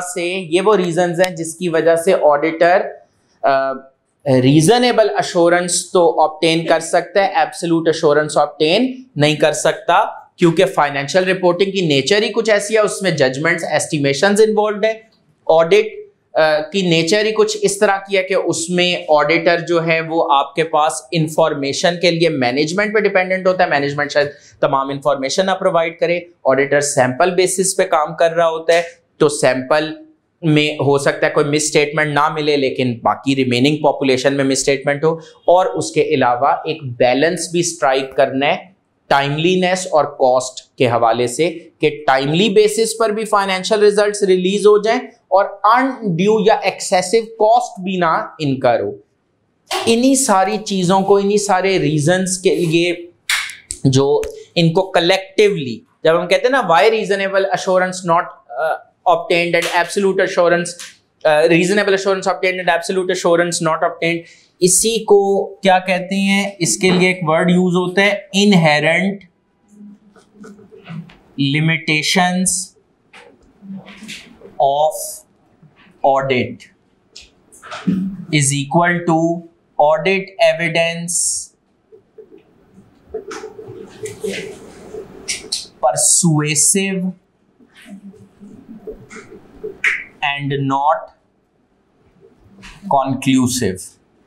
वजह से ऑडिटर रीजनेबल अश्योरेंस तो ऑब्टेन कर सकता है, एब्सोल्यूट अश्योरेंस ऑब्टेन नहीं कर सकता, क्योंकि फाइनेंशियल रिपोर्टिंग की नेचर ही कुछ ऐसी है, उसमें जजमेंट्स, एस्टिमेशंस इन्वॉल्व है। ऑडिट की नेचर ही कुछ इस तरह की है कि उसमें ऑडिटर जो है वो आपके पास इंफॉर्मेशन के लिए मैनेजमेंट पे डिपेंडेंट होता है। मैनेजमेंट शायद तमाम इंफॉर्मेशन ना प्रोवाइड करे, ऑडिटर सैंपल बेसिस पे काम कर रहा होता है, तो सैंपल में हो सकता है कोई मिस स्टेटमेंट ना मिले लेकिन बाकी रिमेनिंग पॉपुलेशन में मिस स्टेटमेंट हो। और उसके अलावा एक बैलेंस भी स्ट्राइक करना है टाइमलीनेस और कॉस्ट के हवाले से, कि टाइमली बेसिस पर भी फाइनेंशियल रिजल्ट्स रिलीज हो जाएं और अनड्यू या एक्सेसिव कॉस्ट भी ना इनकर हो। इन्हीं सारी चीजों को, इन्हीं सारे रीजंस के लिए जो इनको कलेक्टिवली जब हम कहते हैं ना why reasonable assurance not obtained and absolute assurance reasonable assurance obtained and absolute assurance not obtained, इसी को क्या कहते हैं? इसके लिए एक वर्ड यूज होता है, inherent limitations of audit is equal to audit evidence persuasive and not conclusive.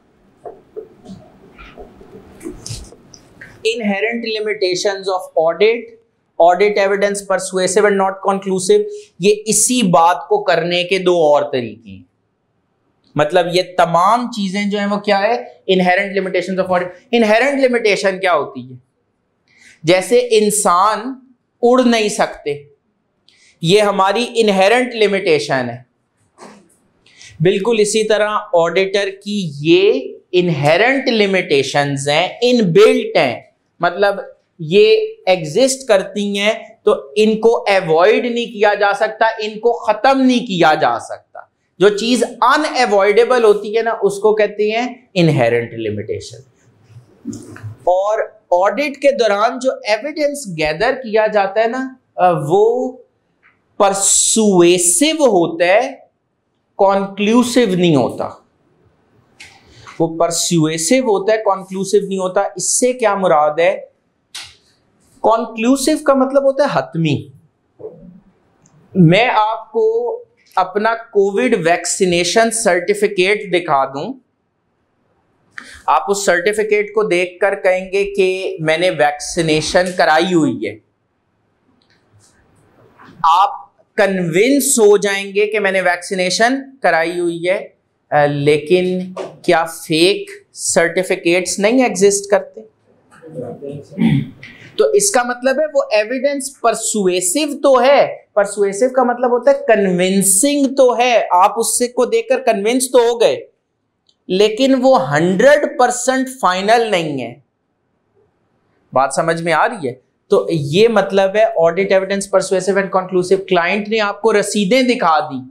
Inherent limitations of audit evidence persuasive and not conclusive, ये इसी बात को करने के दो और तरीके हैं। मतलब ये तमाम चीजें जो हैं वो क्या है? Inherent limitations of audit. Inherent limitation क्या होती है? जैसे इंसान उड़ नहीं सकते, ये हमारी इनहेरेंट लिमिटेशन है। बिल्कुल इसी तरह ऑडिटर की ये इनहेरेंट लिमिटेशंस हैं, इनबिल्ट हैं, मतलब ये एग्जिस्ट करती हैं, तो इनको अवॉइड नहीं किया जा सकता, इनको खत्म नहीं किया जा सकता। जो चीज अनअवॉइडेबल होती है ना, उसको कहते हैं इनहेरेंट लिमिटेशन। और ऑडिट के दौरान जो एविडेंस गैदर किया जाता है ना, वो परसुएसिव होता है, कॉन्क्लूसिव नहीं होता। वो परसुएसिव होता है, कॉन्क्लूसिव नहीं होता। इससे क्या मुराद है? कॉन्क्लूसिव का मतलब होता है हतमी। मैं आपको अपना कोविड वैक्सीनेशन सर्टिफिकेट दिखा दूं, आप उस सर्टिफिकेट को देखकर कहेंगे कि मैंने वैक्सीनेशन कराई हुई है। आप कन्विंस हो जाएंगे कि मैंने वैक्सीनेशन कराई हुई है, लेकिन क्या फेक सर्टिफिकेट्स नहीं एग्जिस्ट करते? तो इसका मतलब है वो एविडेंस परसुएसिव तो है। परसुएसिव का मतलब होता है कन्विंसिंग तो है, आप उससे को देखकर कन्विंस तो हो गए, लेकिन वो 100% फाइनल नहीं है। बात समझ में आ रही है? तो ये मतलब है audit evidence persuasive and conclusive. Client ने आपको रसीदें दिखा दी,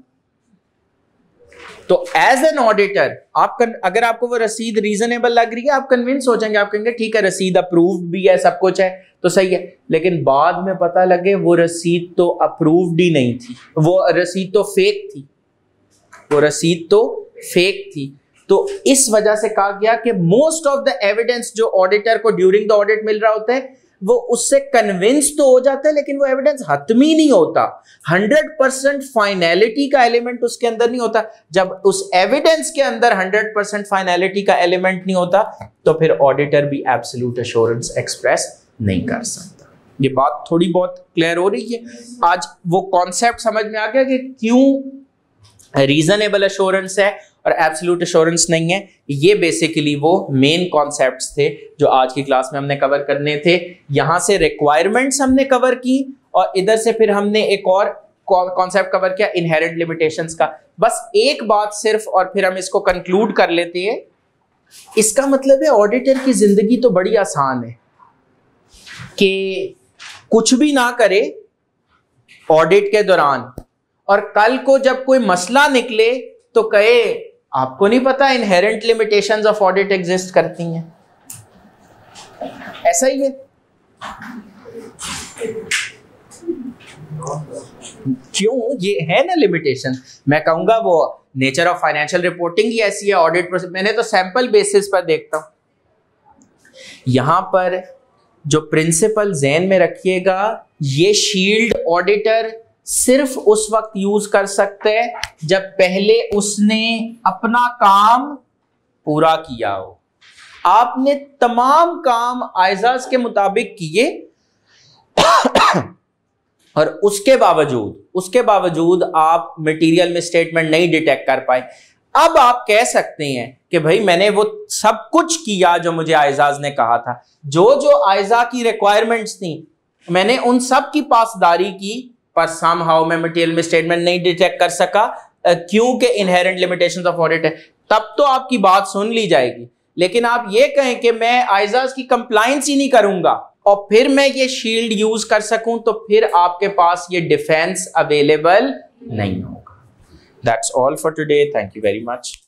तो एज एन ऑडिटर आप अगर आपको वो रसीद रीजनेबल लग रही है, आप कन्विंस हो जाएंगे, आप कहेंगे ठीक है रसीद अप्रूव्ड भी है, सब कुछ है तो सही है। लेकिन बाद में पता लगे वो रसीद तो अप्रूव्ड ही नहीं थी, वो रसीद तो फेक थी, वो रसीद तो फेक थी। तो इस वजह से कहा गया कि मोस्ट ऑफ द एविडेंस जो ऑडिटर को ड्यूरिंग द ऑडिट मिल रहा होता है, वो उससे कन्विंस तो हो जाता है, लेकिन वो एविडेंस हतमी नहीं होता। 100% फाइनलिटी का एलिमेंट उसके अंदर नहीं होता। जब उस एविडेंस के अंदर 100% फाइनलिटी का एलिमेंट नहीं होता, तो फिर ऑडिटर भी एब्सोल्यूट एश्योरेंस एक्सप्रेस नहीं कर सकता। ये बात थोड़ी बहुत क्लियर हो रही है? आज वो कॉन्सेप्ट समझ में आ गया कि क्यों रीजनेबल एश्योरेंस है और एब्सोल्यूट एश्योरेंस नहीं है। ये बेसिकली वो मेन कॉन्सेप्ट्स थे जो आज की क्लास में हमने कवर करने थे। यहां से रिक्वायरमेंट्स हमने कवर की और इधर से फिर हमने एक और कॉन्सेप्ट कवर किया इनहेरेंट लिमिटेशंस का। बस एक बात सिर्फ, और फिर हम इसको कंक्लूड कर लेते हैं। इसका मतलब है ऑडिटर की जिंदगी तो बड़ी आसान है कि कुछ भी ना करे ऑडिट के दौरान, और कल को जब कोई मसला निकले तो कहे आपको नहीं पता inherent limitations of audit exist करती हैं। ऐसा ही है। क्यों? ये है ना लिमिटेशन। मैं कहूंगा वो नेचर ऑफ फाइनेंशियल रिपोर्टिंग ही ऐसी है, ऑडिट प्रोसेस। मैंने तो सैंपल बेसिस पर देखता हूं। यहां पर जो प्रिंसिपल ज़हन में रखिएगा, ये शील्ड ऑडिटर सिर्फ उस वक्त यूज कर सकते हैं जब पहले उसने अपना काम पूरा किया हो। आपने तमाम काम आइजाज के मुताबिक किए और उसके बावजूद आप मटेरियल में स्टेटमेंट नहीं डिटेक्ट कर पाए। अब आप कह सकते हैं कि भाई मैंने वो सब कुछ किया जो मुझे आइजाज ने कहा था, जो आइजा की रिक्वायरमेंट्स थी मैंने उन सब की पासदारी की, पर समहाउ मैं मटेरियल में स्टेटमेंट नहीं डिटेक्ट कर सका क्योंकि इनहेरेंट लिमिटेशंस ऑफ ऑडिट है। तब तो आपकी बात सुन ली जाएगी। लेकिन आप ये कहें कि मैं आइजाज की कंप्लायंस ही नहीं करूंगा और फिर मैं ये शील्ड यूज कर सकूं, तो फिर आपके पास ये डिफेंस अवेलेबल नहीं होगा। That's all for today. Thank you very much.